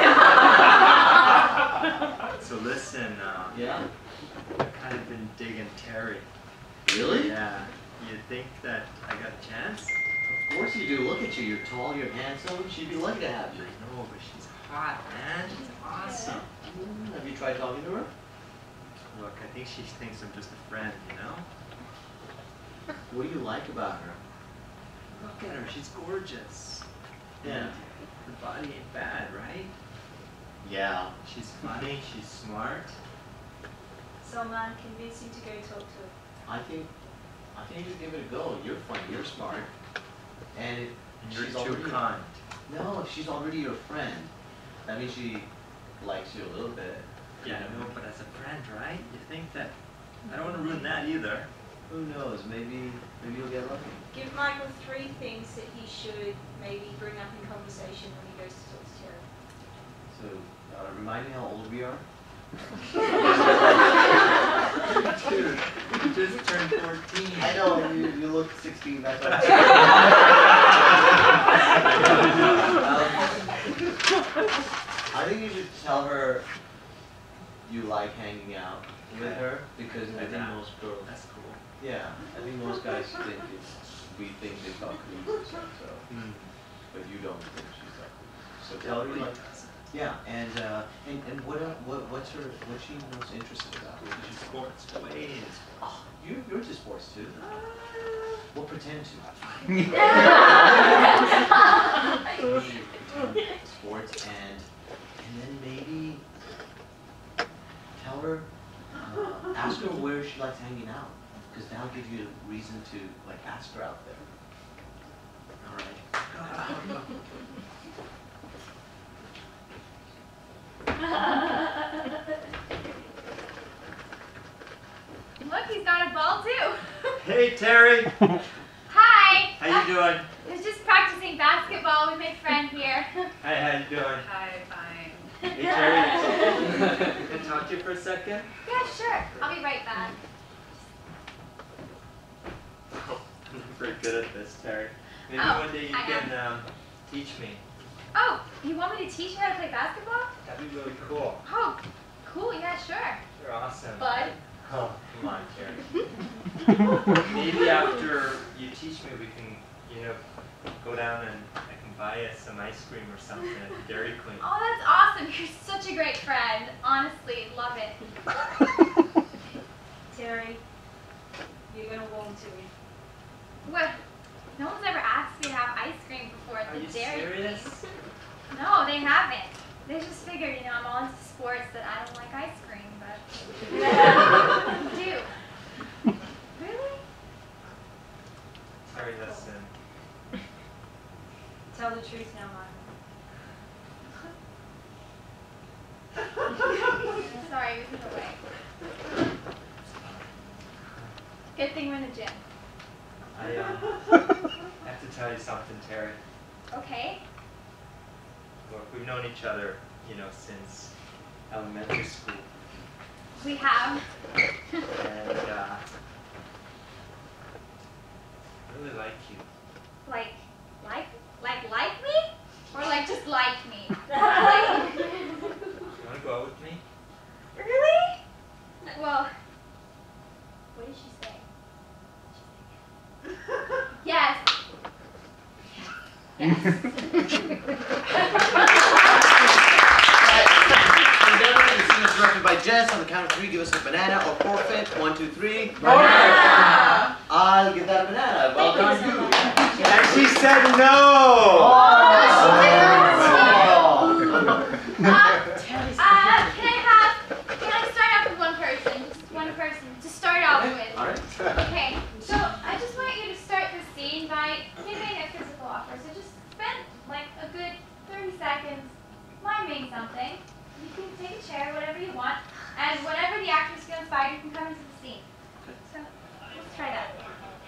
So listen, Yeah? I've kind of been digging Terry. Really? Yeah. You think that I got a chance? Of course you do. Look at you. You're tall, you're handsome. She'd be lucky to have you. I know, but she's hot, man. She's awesome. Have you tried talking to her? Look, I think she thinks I'm just a friend, you know? What do you like about her? Look at her, she's gorgeous. Yeah. Her body ain't bad, right? Yeah. She's funny, she's smart. Salman, convince him to go talk to her. I think you should give it a go. You're funny, you're smart. And You're she's too already kind. No, if she's already your friend, that means she likes you a little bit. Yeah, I know, but as a friend, right? You think that... I don't want to ruin that either. Who knows? Maybe you'll get lucky. Give Michael 3 things that he should maybe bring up in conversation when he goes to talk to Terry. So, remind me how old we are. Dude, you just turned 14. I know, you look 16, that's why. I think you should tell her you like hanging out with her, because I think most girls... That's cool. Yeah, I think most guys think we think they talk cool and stuff, so... But you don't think she's that cool. So tell her you like... Yeah, and what's she most interested about? She's sports, way into sports. Oh, you're into sports too. We'll pretend to. Sports and then maybe tell her, ask her where she likes hanging out, because that'll give you a reason to like ask her out there. All right. Look, he's got a ball too. Hey, Terry. Hi. How you doing? I was just practicing basketball with my friend here. Hi, how you doing? Hi, fine. Hey, Terry. Can I talk to you for a second? Yeah, sure. I'll be right back. I'm pretty good at this, Terry. Maybe Oh, one day you I can teach me. Oh, you want me to teach you how to play basketball? That'd be really cool. Oh, cool. Yeah, sure. You're awesome. Bud. Oh, come on, Terry. Maybe after you teach me, we can, go down and I can buy us some ice cream or something at the Dairy Queen. Oh, that's awesome. You're such a great friend. Honestly, love it. Terry, you're going to warm to me. What? No one's ever asked me to have ice cream before at Are the you Dairy serious? Queen. No, they haven't. They just figured, I'm all into sports that I don't like ice cream, but I do. Really? Terry, listen. Tell the truth now, Michael. Sorry, I was in the way. Good thing we're in the gym. I have to tell you something, Terry. Okay. Look, we've known each other, since elementary school. We have. And I really like you. Like me? Or just like me? You want to go out with me? Really? Well, what did she say? Yes. Yes. Jess, on the count of 3, give us a banana or forfeit. 1, 2, 3. Banana. I'll give that a banana. Well done, you. And she said no! Can I start off with one person? Just one person to start off with. Alright. Okay, so I just want you to start the scene by giving a physical offer. So just spend like a good 30 seconds miming something. You can take a chair, whatever you want, and whenever the actors feel inspired, you can come into the scene. So let's try that.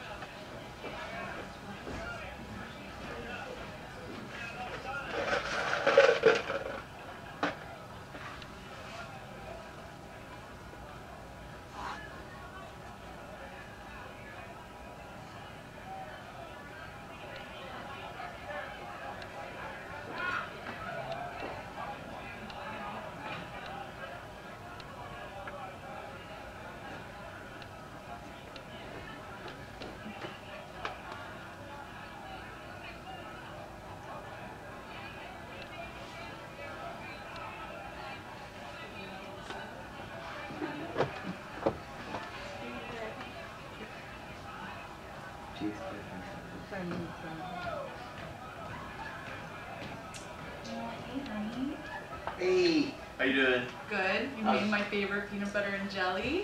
Hey, how you doing? Good. You made my favorite peanut butter and jelly.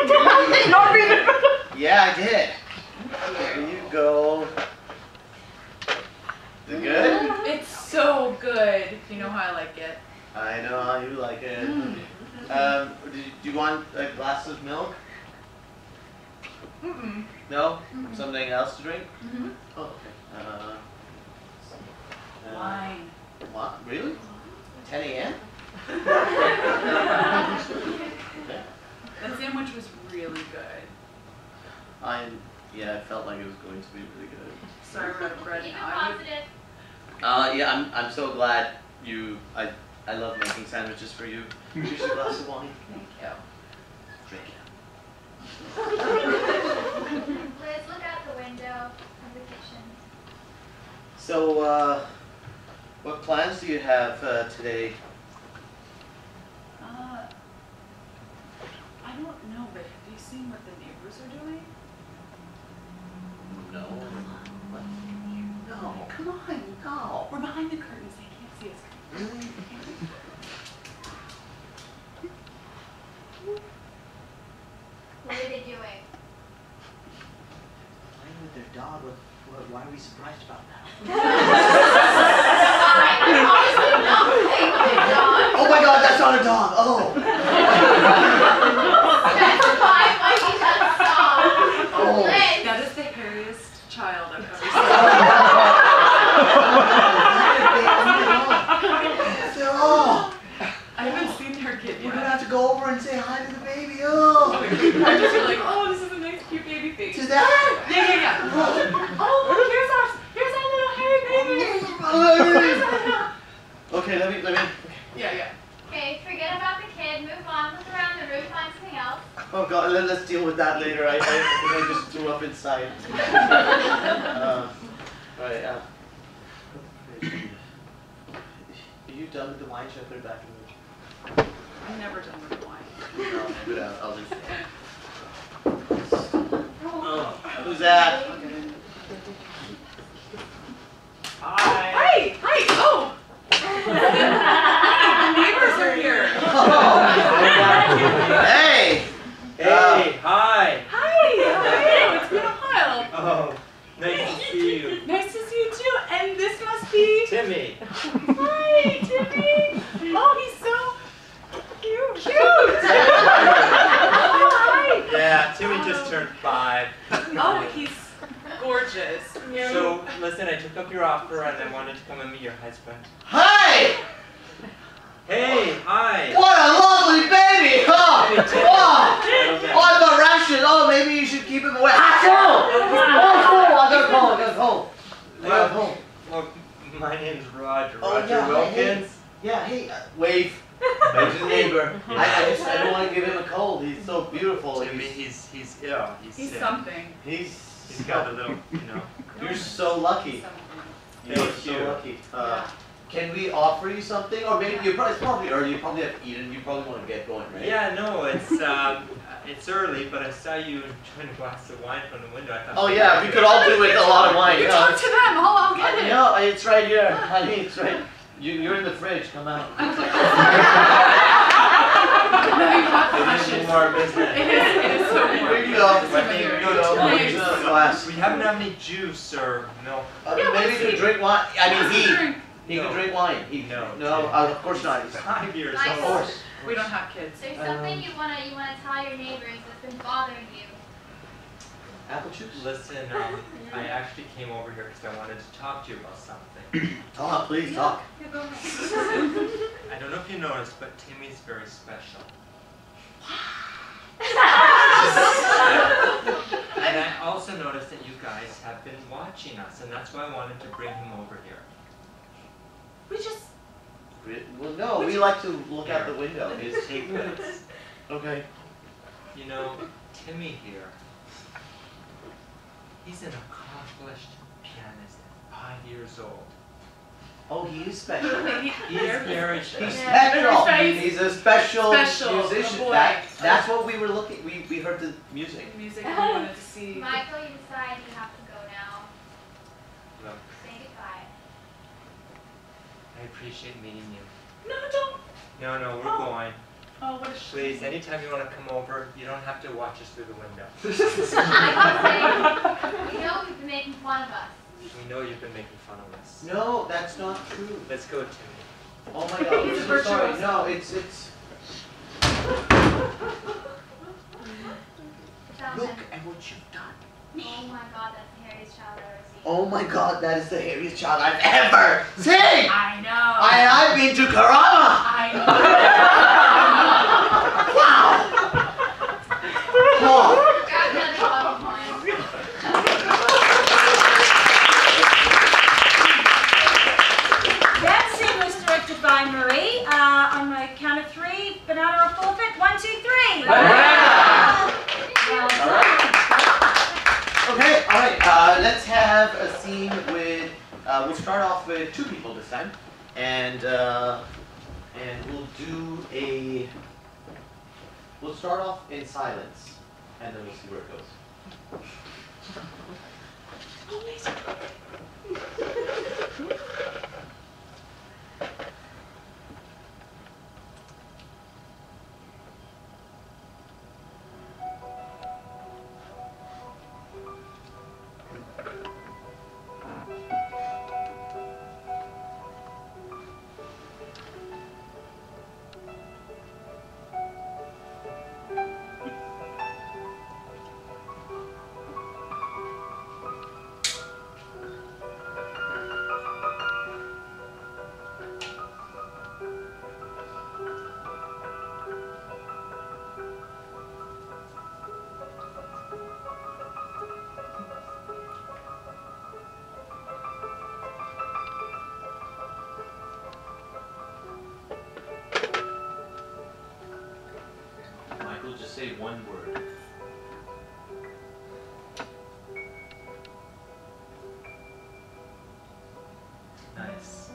Yeah, I did. There you go. Is it good? It's so good. You know how I like it. I know how you like it. Do you want a glass of milk? Mm-mm. No? Something else to drink? Mm-hmm. Oh, okay. Wine. What? Really? 10 a.m.? That sandwich was really good. Yeah, I felt like it was going to be really good. Sorry, we're out of bread Keep it now. positive. Yeah, I'm so glad I love making sandwiches for you. Here's a glass of wine. Thank you. Drink it. Liz, look out the window of the kitchen. So, what plans do you have today? I don't know, but have you seen what the neighbors are doing? No. What? No. Come on, no. We're behind the curtains. They can't see us. Really? What are they doing? Playing with their dog. Why are we surprised about that? Oh my God, that's not a dog. Oh. Oh. That is the hairiest child I've ever seen. Oh. I haven't seen her kid We're gonna yet. have to go over and say hi to the baby. Oh. I just feel like, oh, this is a nice, cute baby face. To that? Yeah. Oh, look, here's our hairy baby. Okay, let me. Yeah. Okay, forget about the kid. Move on. Look around the room. Find something else. Oh God, let's deal with that later. I think I just threw up inside. Right. Are you done with the wine? Should I put it back in the? I'm never done with wine. No, put it out. I'll just. Oh, who's that? Hi! Hi! Oh! The neighbors are here. Hey! Hey, hi! Hi! How are you? It's been a while. Oh, nice to see you. Nice to see you too. And this must be Timmy. Hi, Timmy. Oh, he's so cute. Hi. Yeah, Timmy just turned 5. Oh, he's gorgeous. So, listen, I took up your offer and I wanted to come and meet your husband. Hi! Hey, hi! What a lovely baby! Huh? Hey, Timmy. Oh, I've got rashes. Oh, maybe you should keep him away. I gotta go. Well, my name's Roger. Oh, Roger yeah, Wilkins. Yeah, hey. Wave. Wave to the neighbor. I don't want to give him a cold. He's so beautiful. Timmy, he's ill. He's sick. something. He's got a little, You're so lucky. Thank You're so you. lucky. Yeah. Can we offer you something? Or maybe it's probably early. You probably have eaten. You probably want to get going, right? Yeah, no, it's early, but I saw you enjoying a glass of wine from the window. I thought. Oh yeah, we could all do with a lot of wine. You talk to them. I'll get it. No, it's right here. Honey, it's right. You're in the fridge. Come out. It is more business. It is so warm. Here you go. Glass. We haven't had any juice or milk. Maybe you could drink wine. I mean, he could drink wine. No, of course not. He's 5 years Nice. old. Of course. We don't have kids. There's something you wanna tell your neighbors that's been bothering you. Apple juice? Listen, I actually came over here because I wanted to talk to you about something. Talk, please, talk. Yeah, go ahead. I don't know if you noticed, but Timmy's very special. And I also noticed that you guys have been watching us, and that's why I wanted to bring him over here. We just. Well, no, we like to look out the window. Take this. Okay. You know, Timmy here, he's an accomplished pianist at 5 years old. Oh, he is special. He's very He's special. special. He's a special musician. boy. That's what we were looking. We heard the music. Music we wanted to see. Michael, you decide you have to go now. Look, Say goodbye. I appreciate meeting you. No, don't. No, we're going. Oh, what a shame. Please, anytime you want to come over, you don't have to watch us through the window. We know you've been making fun of us. We know you've been making fun of us. No, that's not true. Let's go, Timmy. Oh my God, I'm so sorry. No, it's. Look at what you've done. Oh my God, that's the hairiest child I've ever seen. Oh my God, that is the hairiest child I've ever seen. I know. I've been to Karama. I know. Wow. Grab another cup of wine. That scene was directed by Marie. On my count of 3, banana or forfeit. 1, 2, 3. Okay, all right. Let's have a scene with. We'll start off with 2 people this time, and we'll do a. We'll start off in silence, and then we'll see where it goes. Michael, just say one word. Nice.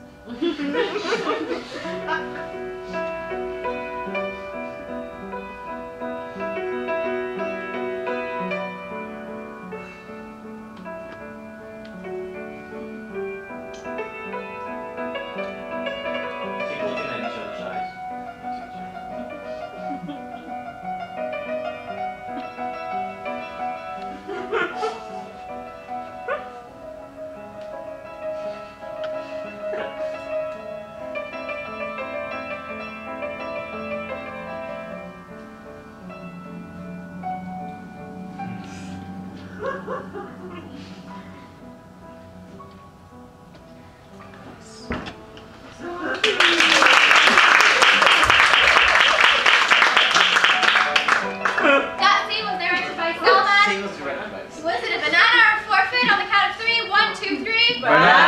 Keep looking at each other's eyes. That scene was directed by Selma. Scene was directed by. Was it a banana or a forfeit? On the count of 3. 1, 2, 3.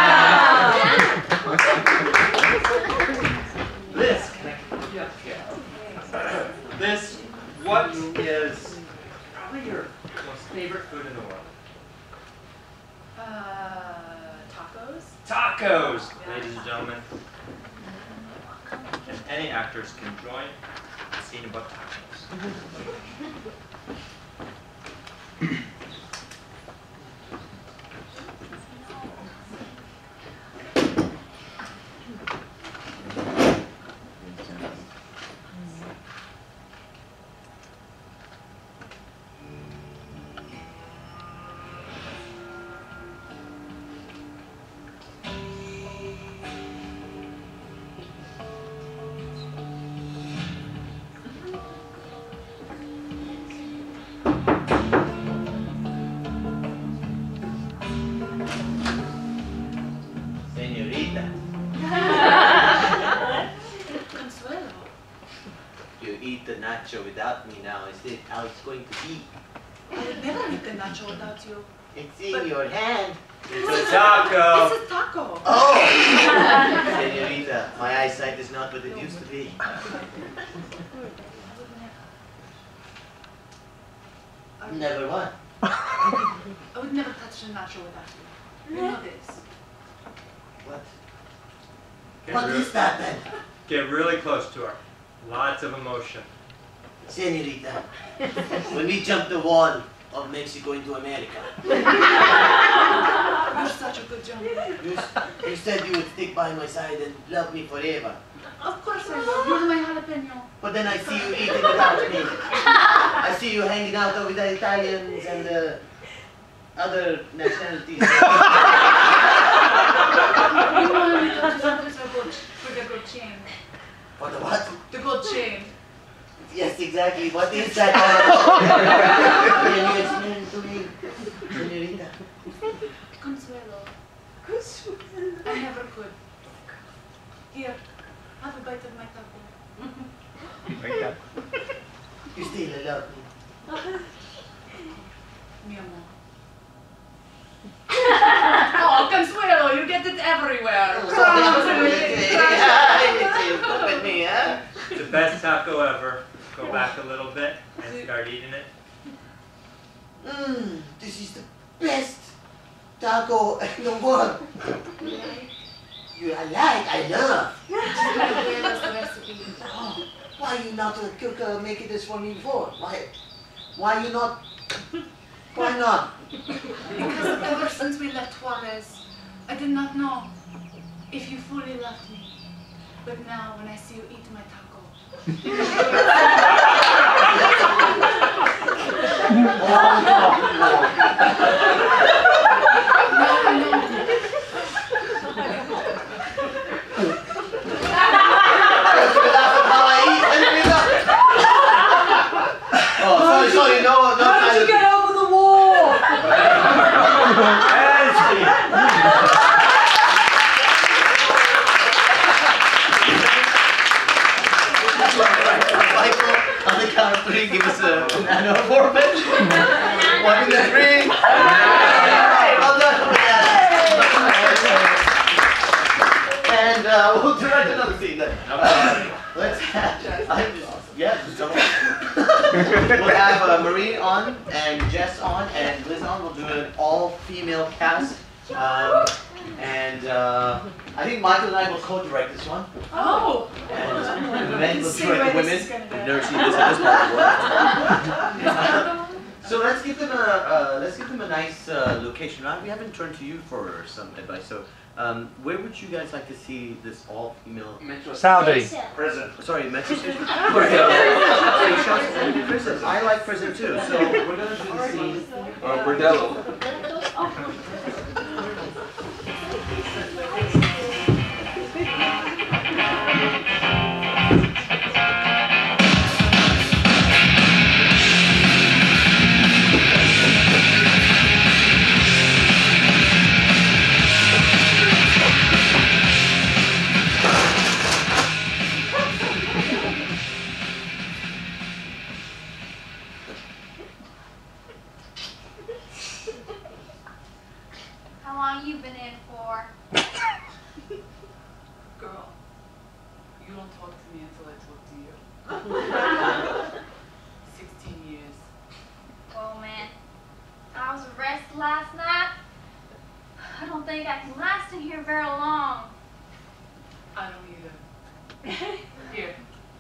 Liz, can I keep you up here? Liz, what is probably your most favorite food in the world? Tacos? Tacos, Yeah. ladies and gentlemen. actors can join the scene about tacos. Señorita, Consuelo. you eat the nacho without me now. Is it how it's going to be? I would never eat the nacho without you. It's in your hand. It's a taco. This is taco. Oh! Señorita, my eyesight is not what it used to be. Never what? I would never touch the nacho without you. You know this. What? Get What real- is that then? Get really close to her. Lots of emotion. Señorita, when we jumped the wall of Mexico into America, You're such a good gentleman. you said you would stick by my side and love me forever. Of course I will. You're my jalapeno. But then I see you eating without me. I see you hanging out with the Italians and the other nationalities. You want me to touch something for the gold chain. For the what? The gold chain. Yes, exactly. What is that all about? Can you explain it to me, Señorita? Consuelo. I never could. Here, have a bite of my taco. You still love me. Mi amor. Oh, Consuelo, you get it everywhere. Look at me, huh? The best taco ever. Go back a little bit and start eating it. This is the best taco in the world. I love. Oh, why you not cook, make this for me before? Why you not? Why not? Because ever since we left Juarez, I did not know if you fully loved me. But now, when I see you eat my taco, Sorry, no. How did you get over the wall? Michael, on the count of three, give us a banana forfeit. 1, 2, 3. Well done, and we'll direct another scene then. Let's have. We'll have Marie on and Jess on and Liz on. We'll do an all-female cast. I think Michael and I will co-direct this one. Oh! And the men will See direct the where women. this is gonna go. We've never seen this in this part of the world. So let's give them a nice location. We haven't turned to you for some advice. So where would you guys like to see this all-female? Saudi. Prison. Sorry, Metro Station. Prison. I like prison too. So we're gonna do the scene. Bordello. How long you been in for? girl, you don't talk to me until I talk to you. 16 years. Whoa, man. I was arrested last night. I don't think I can last in here very long. I don't either. Here,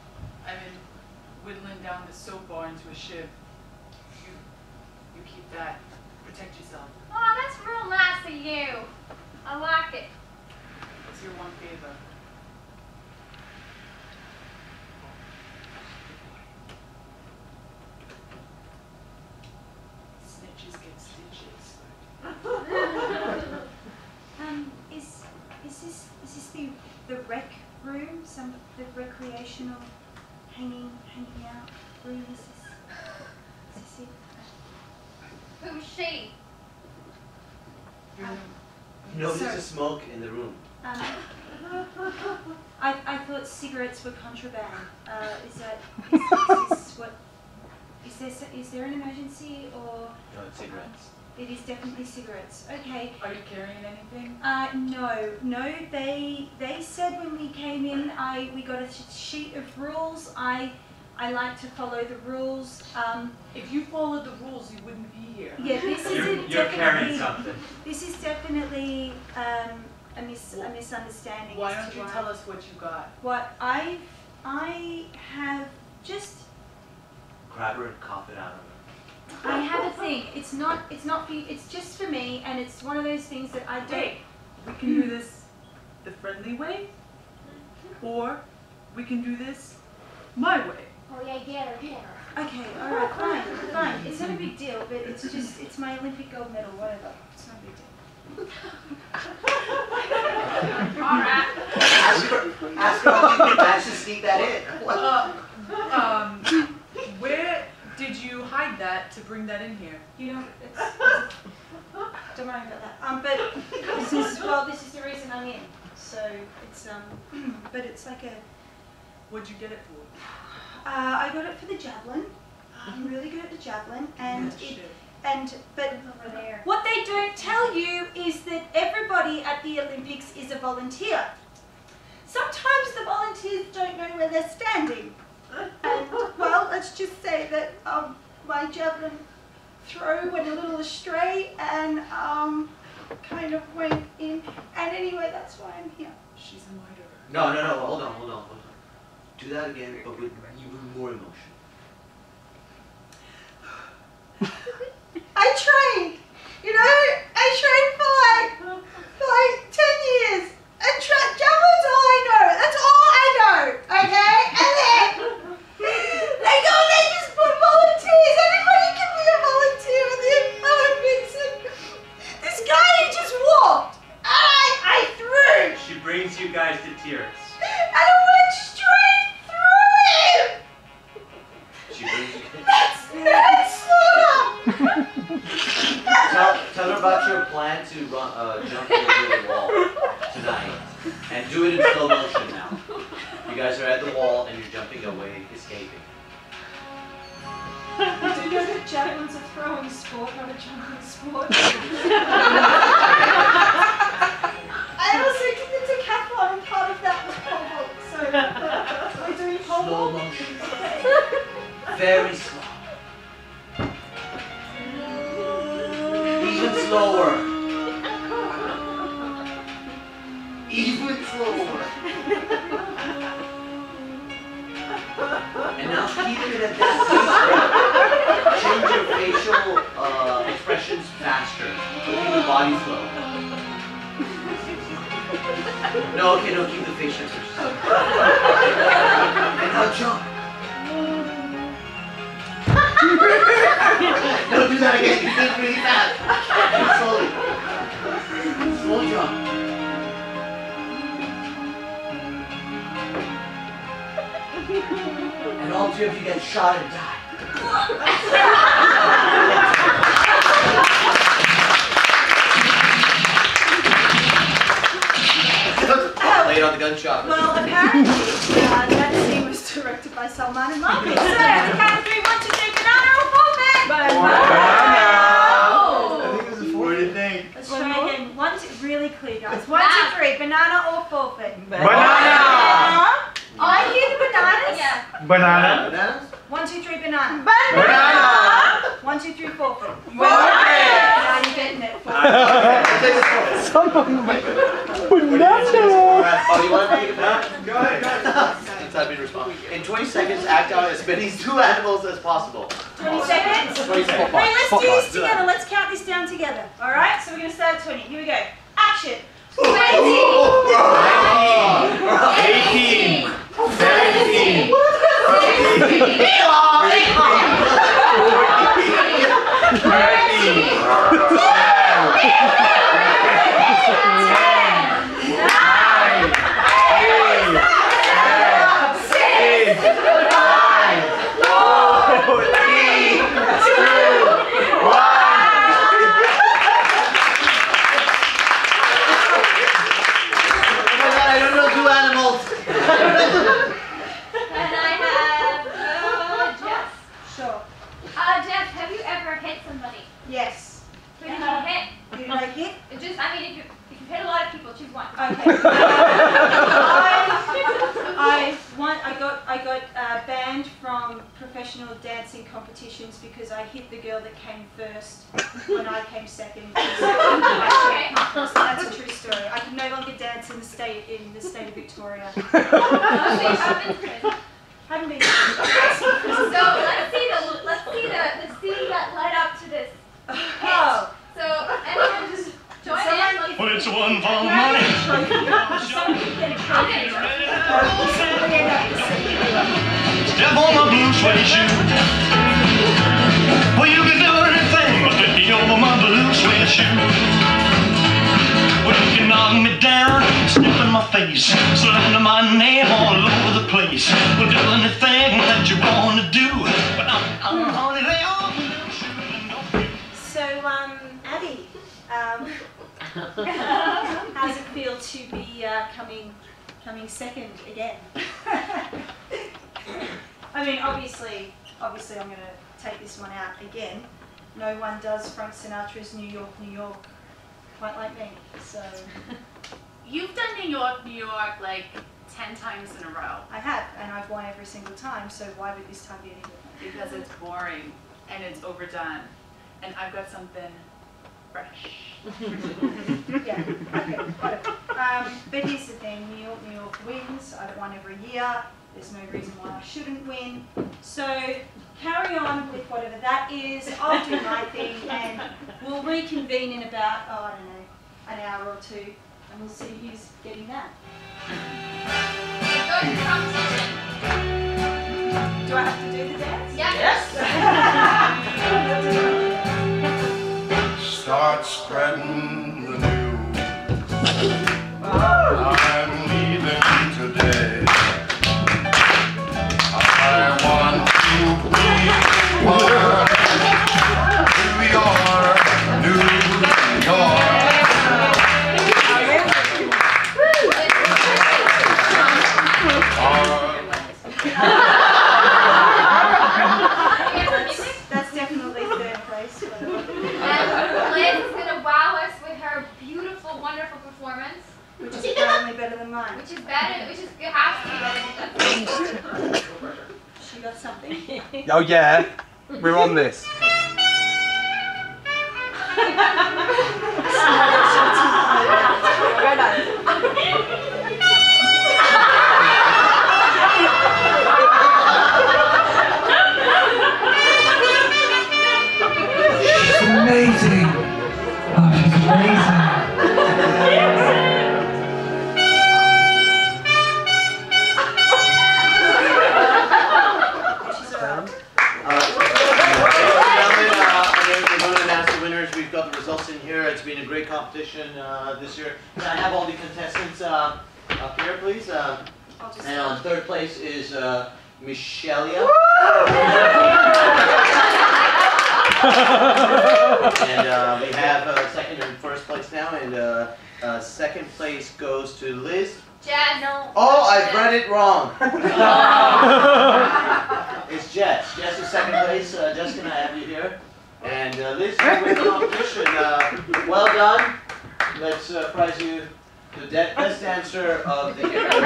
whittling down the soap bar into a shiv. You keep that. Protect yourself. Oh, that's real nice of you. I like it. What's your one favor? Snitches get stitches. Is this the rec room? The recreational hanging out room? Is this it? Who's she? You notice the smoke in the room. I thought cigarettes were contraband. Is there an emergency or? No, it's cigarettes. It is definitely cigarettes. Okay. Are you carrying anything? No. They said when we came in, we got a sheet of rules. I like to follow the rules. If you followed the rules, you wouldn't be here. Yeah, this is You're carrying something. This is definitely a misunderstanding. Why don't you tell us what you got? What I have just. Grab her and cough it out of her. I have a thing. It's not for you. It's just for me, and it's one of those things that I don't. Hey, we can do this the friendly way, or we can do this my way. Oh yeah, get her. Okay, all right, fine. It's not a big deal, but it's my Olympic gold medal, whatever. It's not a big deal. All right. Ask her if you can manage to sneak that in. Where did you hide that to bring that in here? You know, don't worry about that. But this is the reason I'm in. So it's but it's like a. What'd you get it for? I got it for the javelin. I'm really good at the javelin, but what they don't tell you is that everybody at the Olympics is a volunteer. Sometimes the volunteers don't know where they're standing. And, well, let's just say that my javelin throw went a little astray and kind of went in. And anyway, that's why I'm here. She's a murderer. No, hold on. Do that again, but with even more emotion. I trained, for like 10 years. And javelin's all I know. That's all I know, okay? And then they go and they just put volunteers. Everybody can be a volunteer at the Olympics. And this guy, he just walked. And I threw. She brings you guys to tears. And it went straight through him. She brings you. That's Tell her about your plan to jump over the wall tonight. And do it in slow motion now. You guys are at the wall and you're jumping away, escaping. Do you know that javelin's a throwing sport, not a jumping sport? I also did the decathlon and part of that was pole vault. So we're doing pole Slow vault. motion. Okay. Very slow. Even slower. Even slower. And now keeping it at that pace, change your facial expressions faster. Keep the body slow. No, keep the facial expressions. And now jump. No, do that again. You think really fast. Slowly. Slow jump. And all three of you get shot and die. Lay it on the gunshot. Well, apparently that scene was directed by Salman and Mami. So, at the count of 3, 1, 2, 3, banana or forfeit? Banana. I think this is 4. What do you think? Let's try again. 1, 2, really clear, guys. 1, 2, 3, banana or forfeit? Banana. I hear the bananas. Yeah. Banana. Bananas? 1, 2, 3, banana. Banana. 1, 2, 3, forfeit. Forfeit. Now you're getting it. Banana. Oh, you want to take it back? Go ahead. time to respond. In 20 seconds, act out as many zoo animals as possible. 20 seconds? 20 seconds. Hey, let's do this together. Let's count this down together. All right? So we're going to start at 20. Here we go. Action. 18, 17, Yes. Who did you hit? Who did I hit? It just, I mean, if you hit a lot of people, choose one. Okay. I got banned from professional dancing competitions because I hit the girl that came first when I came second. Okay. So that's a true story. I can no longer dance in the state of Victoria. Haven't been. So let's see the scene that led up to this. Oh. So everyone just join in. Well, it's one for the money. Step on my blue suede shoe. Well, you can do anything but get me over my blue suede shoe. Well, you can knock me down, step in my face, slander my name all over the place. Well, do anything that you want to do, but I'm honey, lay off my blue shoes and don't you. So, Abby, how does it feel to be coming second again? I mean, obviously, I'm going to take this one out again. No one does Frank Sinatra's New York, New York quite like me. So You've done New York, New York like 10 times in a row. I have, and I've won every single time. So why would this time be any different? Because it's boring and it's overdone. And I've got something fresh. Yeah, okay, whatever. But here's the thing, New York wins. I've won every year. There's no reason why I shouldn't win. So carry on with whatever that is. I'll do my thing and we'll reconvene in about, I don't know, an hour or two and we'll see who's getting that. Do I have to do the dance? Yes. Start spreading the news. I'm leaving today. I want to be part of New York. That's definitely third place. And Liz is going to wow us with her beautiful, wonderful performance. Which is probably better than mine. Which is better, which is it has to be better than that. She got something. Oh yeah, we're on this. She's amazing. Oh, she's amazing. We've got the results in here. It's been a great competition this year. Can I have all the contestants up here, please? And on third place is Michelia. And we have second and first place now. And second place goes to Liz. Jess. No. Oh, I've read it wrong. It's Jess. Jess is second place. Jess, can I have you here? And Liz, you win the competition. Well done. Let's prize you the best dancer of the year.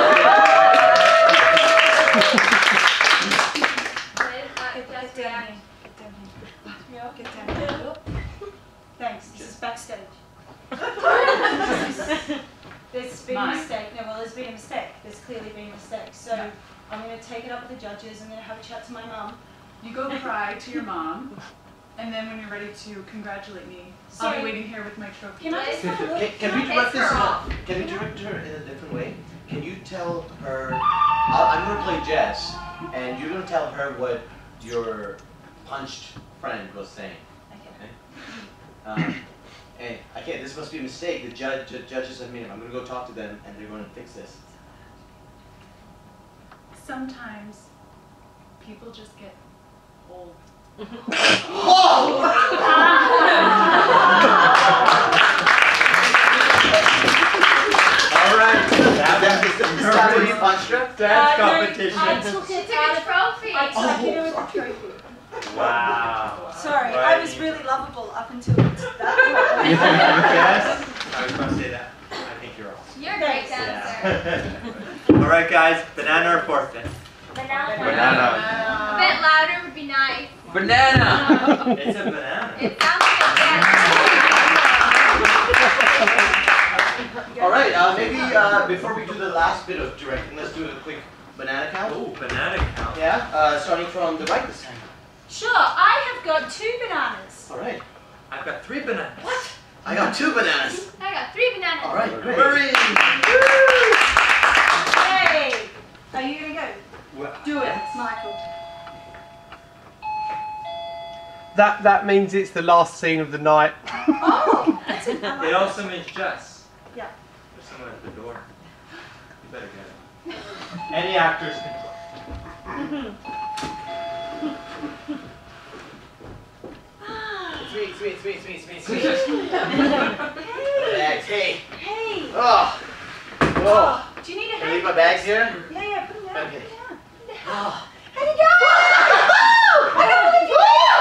Get down here. Get down here. Thanks. This is backstage. There's been Mine. a mistake. No, well, there's been a mistake. There's clearly been a mistake. So Yeah. I'm going to take it up with the judges. I'm going to have a chat to my mum. You go cry to your mom, and then when you're ready to congratulate me, I'll Sorry. be waiting here with my trophy. Can I just have a look? Can we direct this? Can we direct her in a different way? Can you tell her? I'm going to play Jess, and you're going to tell her what your punched friend was saying. Okay. Hey, okay, this must be a mistake. The judges have made it. I'm going to go talk to them, and they're going to fix this. Sometimes people just get old. All right. Is that what you punched her? Dance No, competition. I took She it took out a of. trophy. I took it with the trophy. Wow. Sorry, Right. I was really lovable up until that point. Yes. I was going to say that. I think you're awesome. You're a great dancer. All right, guys. Banana or forfeit? Banana. A Banana. bit louder would be nice. Banana. It's a banana. It sounds like a dance. All right. Maybe before we do the last bit of directing, let's do a quick banana count. Oh, banana count. Yeah. Starting from the right this time. Sure, I have got 2 bananas. All right. I've got 3 bananas. What? I got 2 bananas. I got 3 bananas. All right. Great. Hurry! Hey! Are you going to go? Well, Do it, Michael. That means it's the last scene of the night. Oh, that's it. I like It that. also means Jess. Yeah. There's someone at the door. You better get it. Any actors can talk. Sweet. Bags. Hey. Hey! Oh. Oh. Do you need a Can I hand? leave my bags here? Yeah, put them down. Okay. Put them down. Oh. How'd it go? I can't believe you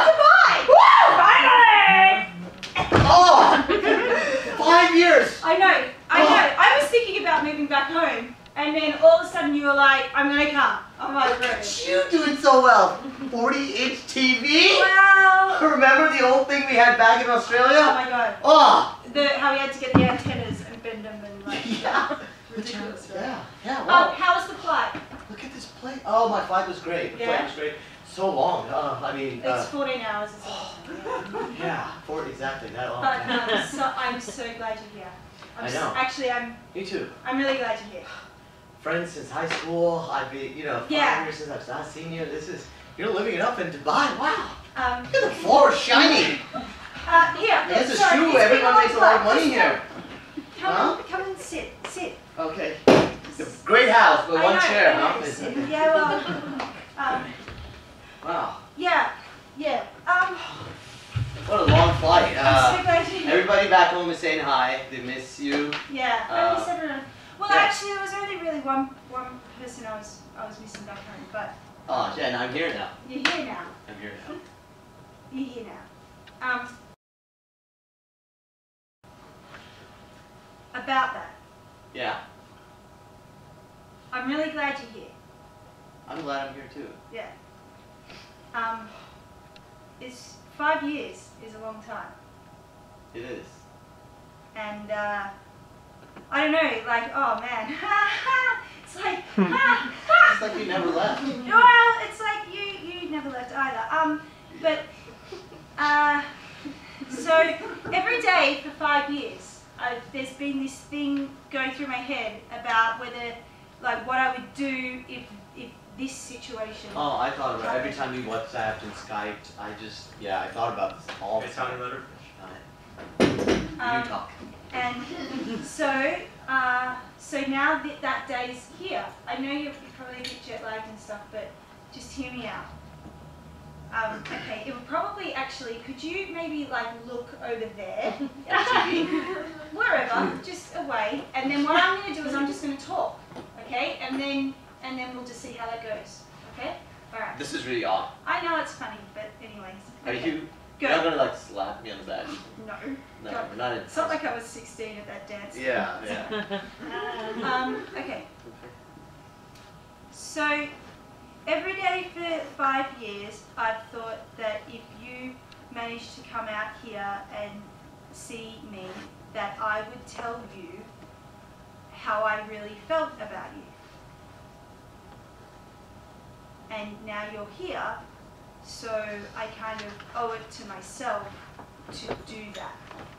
made it to Dubai! Oh. 5 years. I know. I was thinking about moving back home, and then all of a sudden you were like, I'm gonna come. I'm like, great. You doing so well. 40-inch TV. Well, Remember the old thing we had back in oh Australia? my god. Oh. How we had to get the antennas and bend them and like, Yeah. ridiculous. Yeah. Wow. How was the flight? Look at this plane. Oh, my flight was great. The flight Yeah? was great. So long. I mean. It's 14 hours, isn't it? Yeah. Exactly that long. But I'm so glad you're here. I know. Actually, Me too. I'm really glad you're here. Friends since high school. I've been, 5 Yeah. years since I've last seen you. You're living it up in Dubai. Wow. Look Um, at the floor shining. Here. This is sorry, true. it's been Everyone all makes a lot of flight. money here. Come and sit. Okay. The great house, but I one know, chair, I know, huh? sit. Yeah, well, Wow. yeah. What a long flight. I'm so glad you're here. Everybody back home is saying hi. They miss you. Yeah, I miss everyone. Well, yeah. actually, there was only really one person I was missing back home, but Oh, yeah, and I'm here now. you're here now. I'm here now. You're here now. About that, Yeah. I'm really glad you're here. I'm glad I'm here too. Yeah. It's 5 years is a long time, It is. and I don't know, like, oh man, it's like, It's like you never left. well, it's like you never left either. But so every day for 5 years, there's been this thing going through my head about whether, like, what I would do if this situation. Oh, I thought about it. Every time we WhatsApped and Skyped, I thought about this all the It's on time. letter. You talk. And so now that day's here. I know you're probably a bit jet lagged and stuff, but just hear me out. Okay, it would probably actually, could you maybe like look over there, wherever, just away, and then what I'm going to do is I'm just going to talk, okay, and then we'll just see how that goes, okay? All right. This is really odd. I know it's funny, but anyways. Are okay. you're Go. not gonna like slap me on the back? No. No, Go. we're not in. It's not like I was 16 at that dance. Yeah. Okay. So, every day for 5 years, I've thought that if you managed to come out here and see me, that I would tell you how I really felt about you. And now you're here, so I kind of owe it to myself to do that.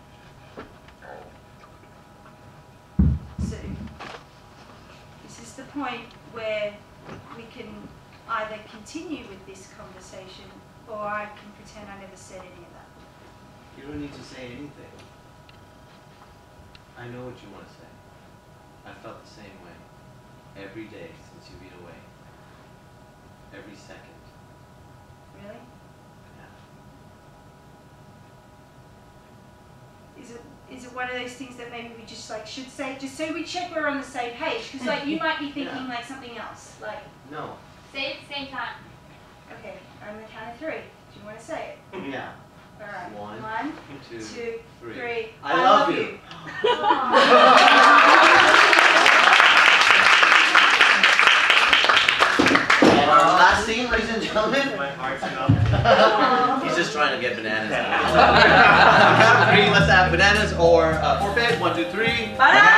So this is the point where we can either continue with this conversation or I can pretend I never said any of that. You don't need to say anything. I know what you want to say. I felt the same way. Every day since you've been away. Every second. Really? Yeah. Is it one of those things that maybe we just like should say, just so we check we're on the same page? Because like you might be thinking like something else. Like No. Say it at the same time. okay, on the count of 3. Do you want to say it? Yeah. All right. 1, 1, 2, 2, 3. 3. I love you. And our last scene, ladies and gentlemen. My heart's enough. He's just trying to get bananas. Count of 3. Let's have bananas or forfeit. 1, 2, 3.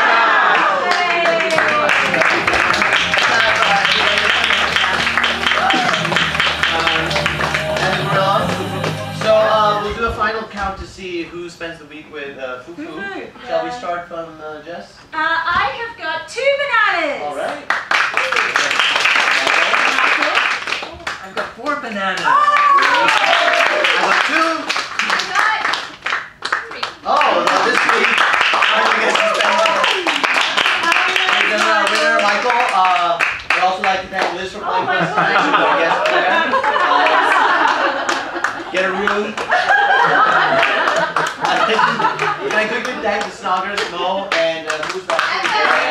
And we're off. So we'll do a final count to see who spends the week with Fufu. Fufu. Shall we start from Jess? I have got 2 bananas. All right. I've got 4 bananas. I got 2. Oh, no, this week I guess you spend and then our winner, Michael. I'd also like to thank Liz for playing for us tonight. She's our guest player. Get a room. Can I quickly thank the Snoggers, Mo, and who's watching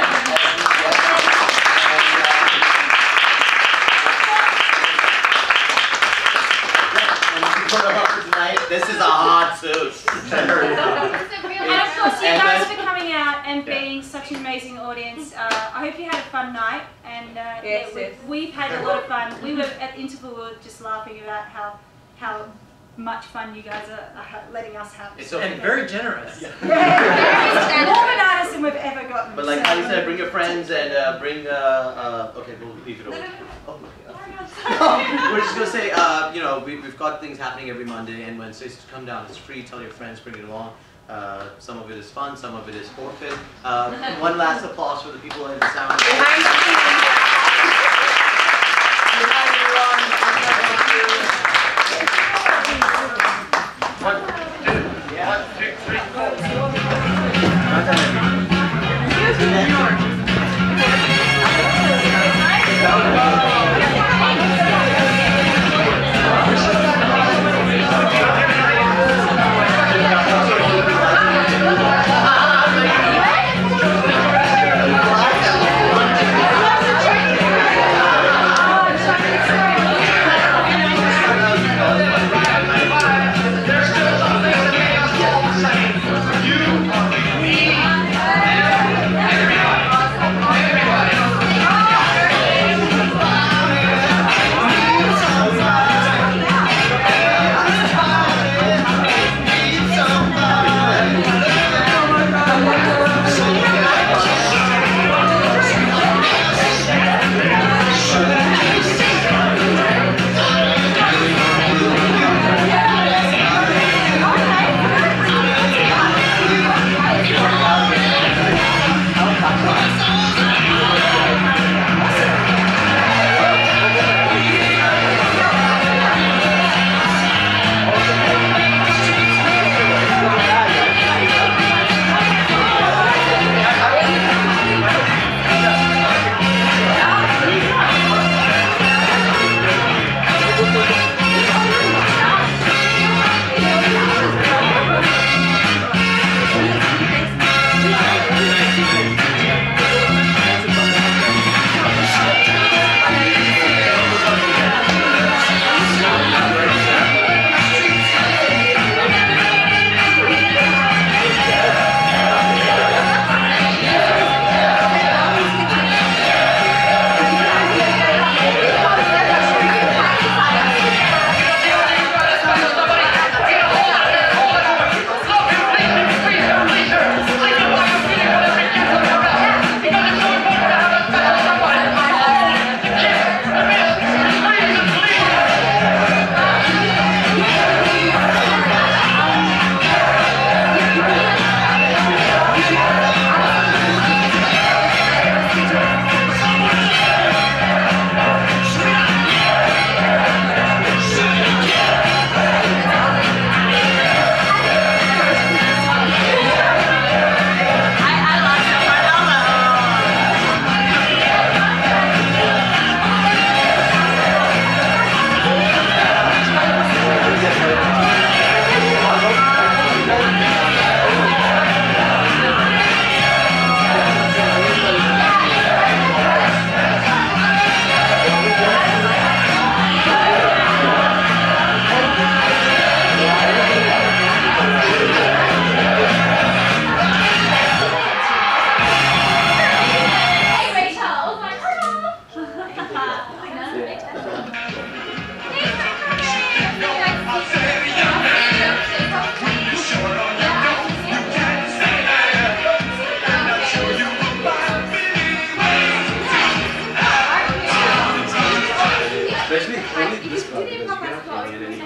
tonight. This is a hot suit. And of course, you guys for coming out and being such an amazing audience. I hope you had a fun night, and we've had a lot of fun. We were at the interval, we were just laughing about how much fun you guys are letting us have. It's okay. And very generous. More bananas than we've ever gotten. But like Heidi said, bring your friends and bring. Okay, we'll leave it over. We're just gonna say, you know, we've got things happening every Monday and Wednesday, so come down. It's free. Tell your friends, bring it along. Some of it is fun, some of it is forfeit. One last applause for the people in the sound.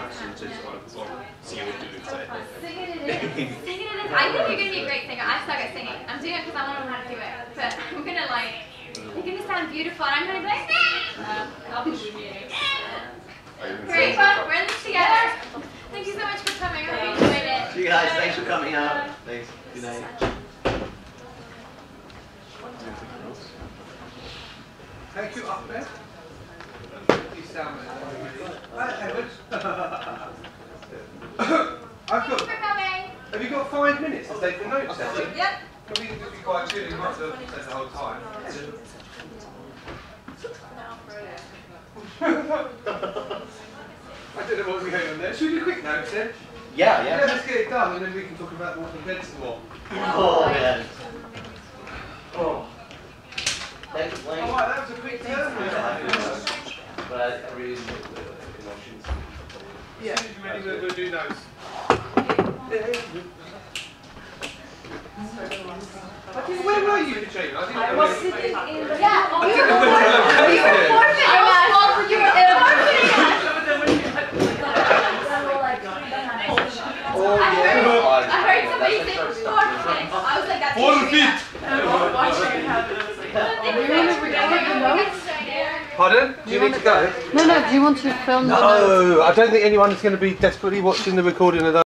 action to sort of see what you would say. Sing it in. Sing it in. I think you're gonna be a great singer. I suck at singing. I'm doing it because I want to learn how to do it. But I'm gonna like, you're gonna sound beautiful, and I'm gonna be like, I'll be with you. Great, well, we're in this together. Thank you so much for coming. I hope you enjoyed it. See you guys. Thanks for coming out. Thanks. Good night. Thank you, Ahmed. You sound Edward. I've Thanks got. for coming. Have you got 5 minutes to take the notes, Ellie? Yep. I think it'd be quite good. You might have said the whole time. I don't know what we're going on there. Should we do quick notes then? Yeah, Yeah, let's get it done, and then we can talk about what the beds more. Oh man. Oh. Thanks for playing. Alright, that was a quick turn. But I really enjoyed the emotions. Yeah. As soon as you're ready, we'll do notes. I think, where were you, Katrina? I was sitting in the... Yeah. I didn't know where to location. I heard somebody say forfeit. I was like, that's Forfeit! Pardon? Do you need to go? No, do you want to film? No, I don't think anyone's going to be desperately watching the recording of those.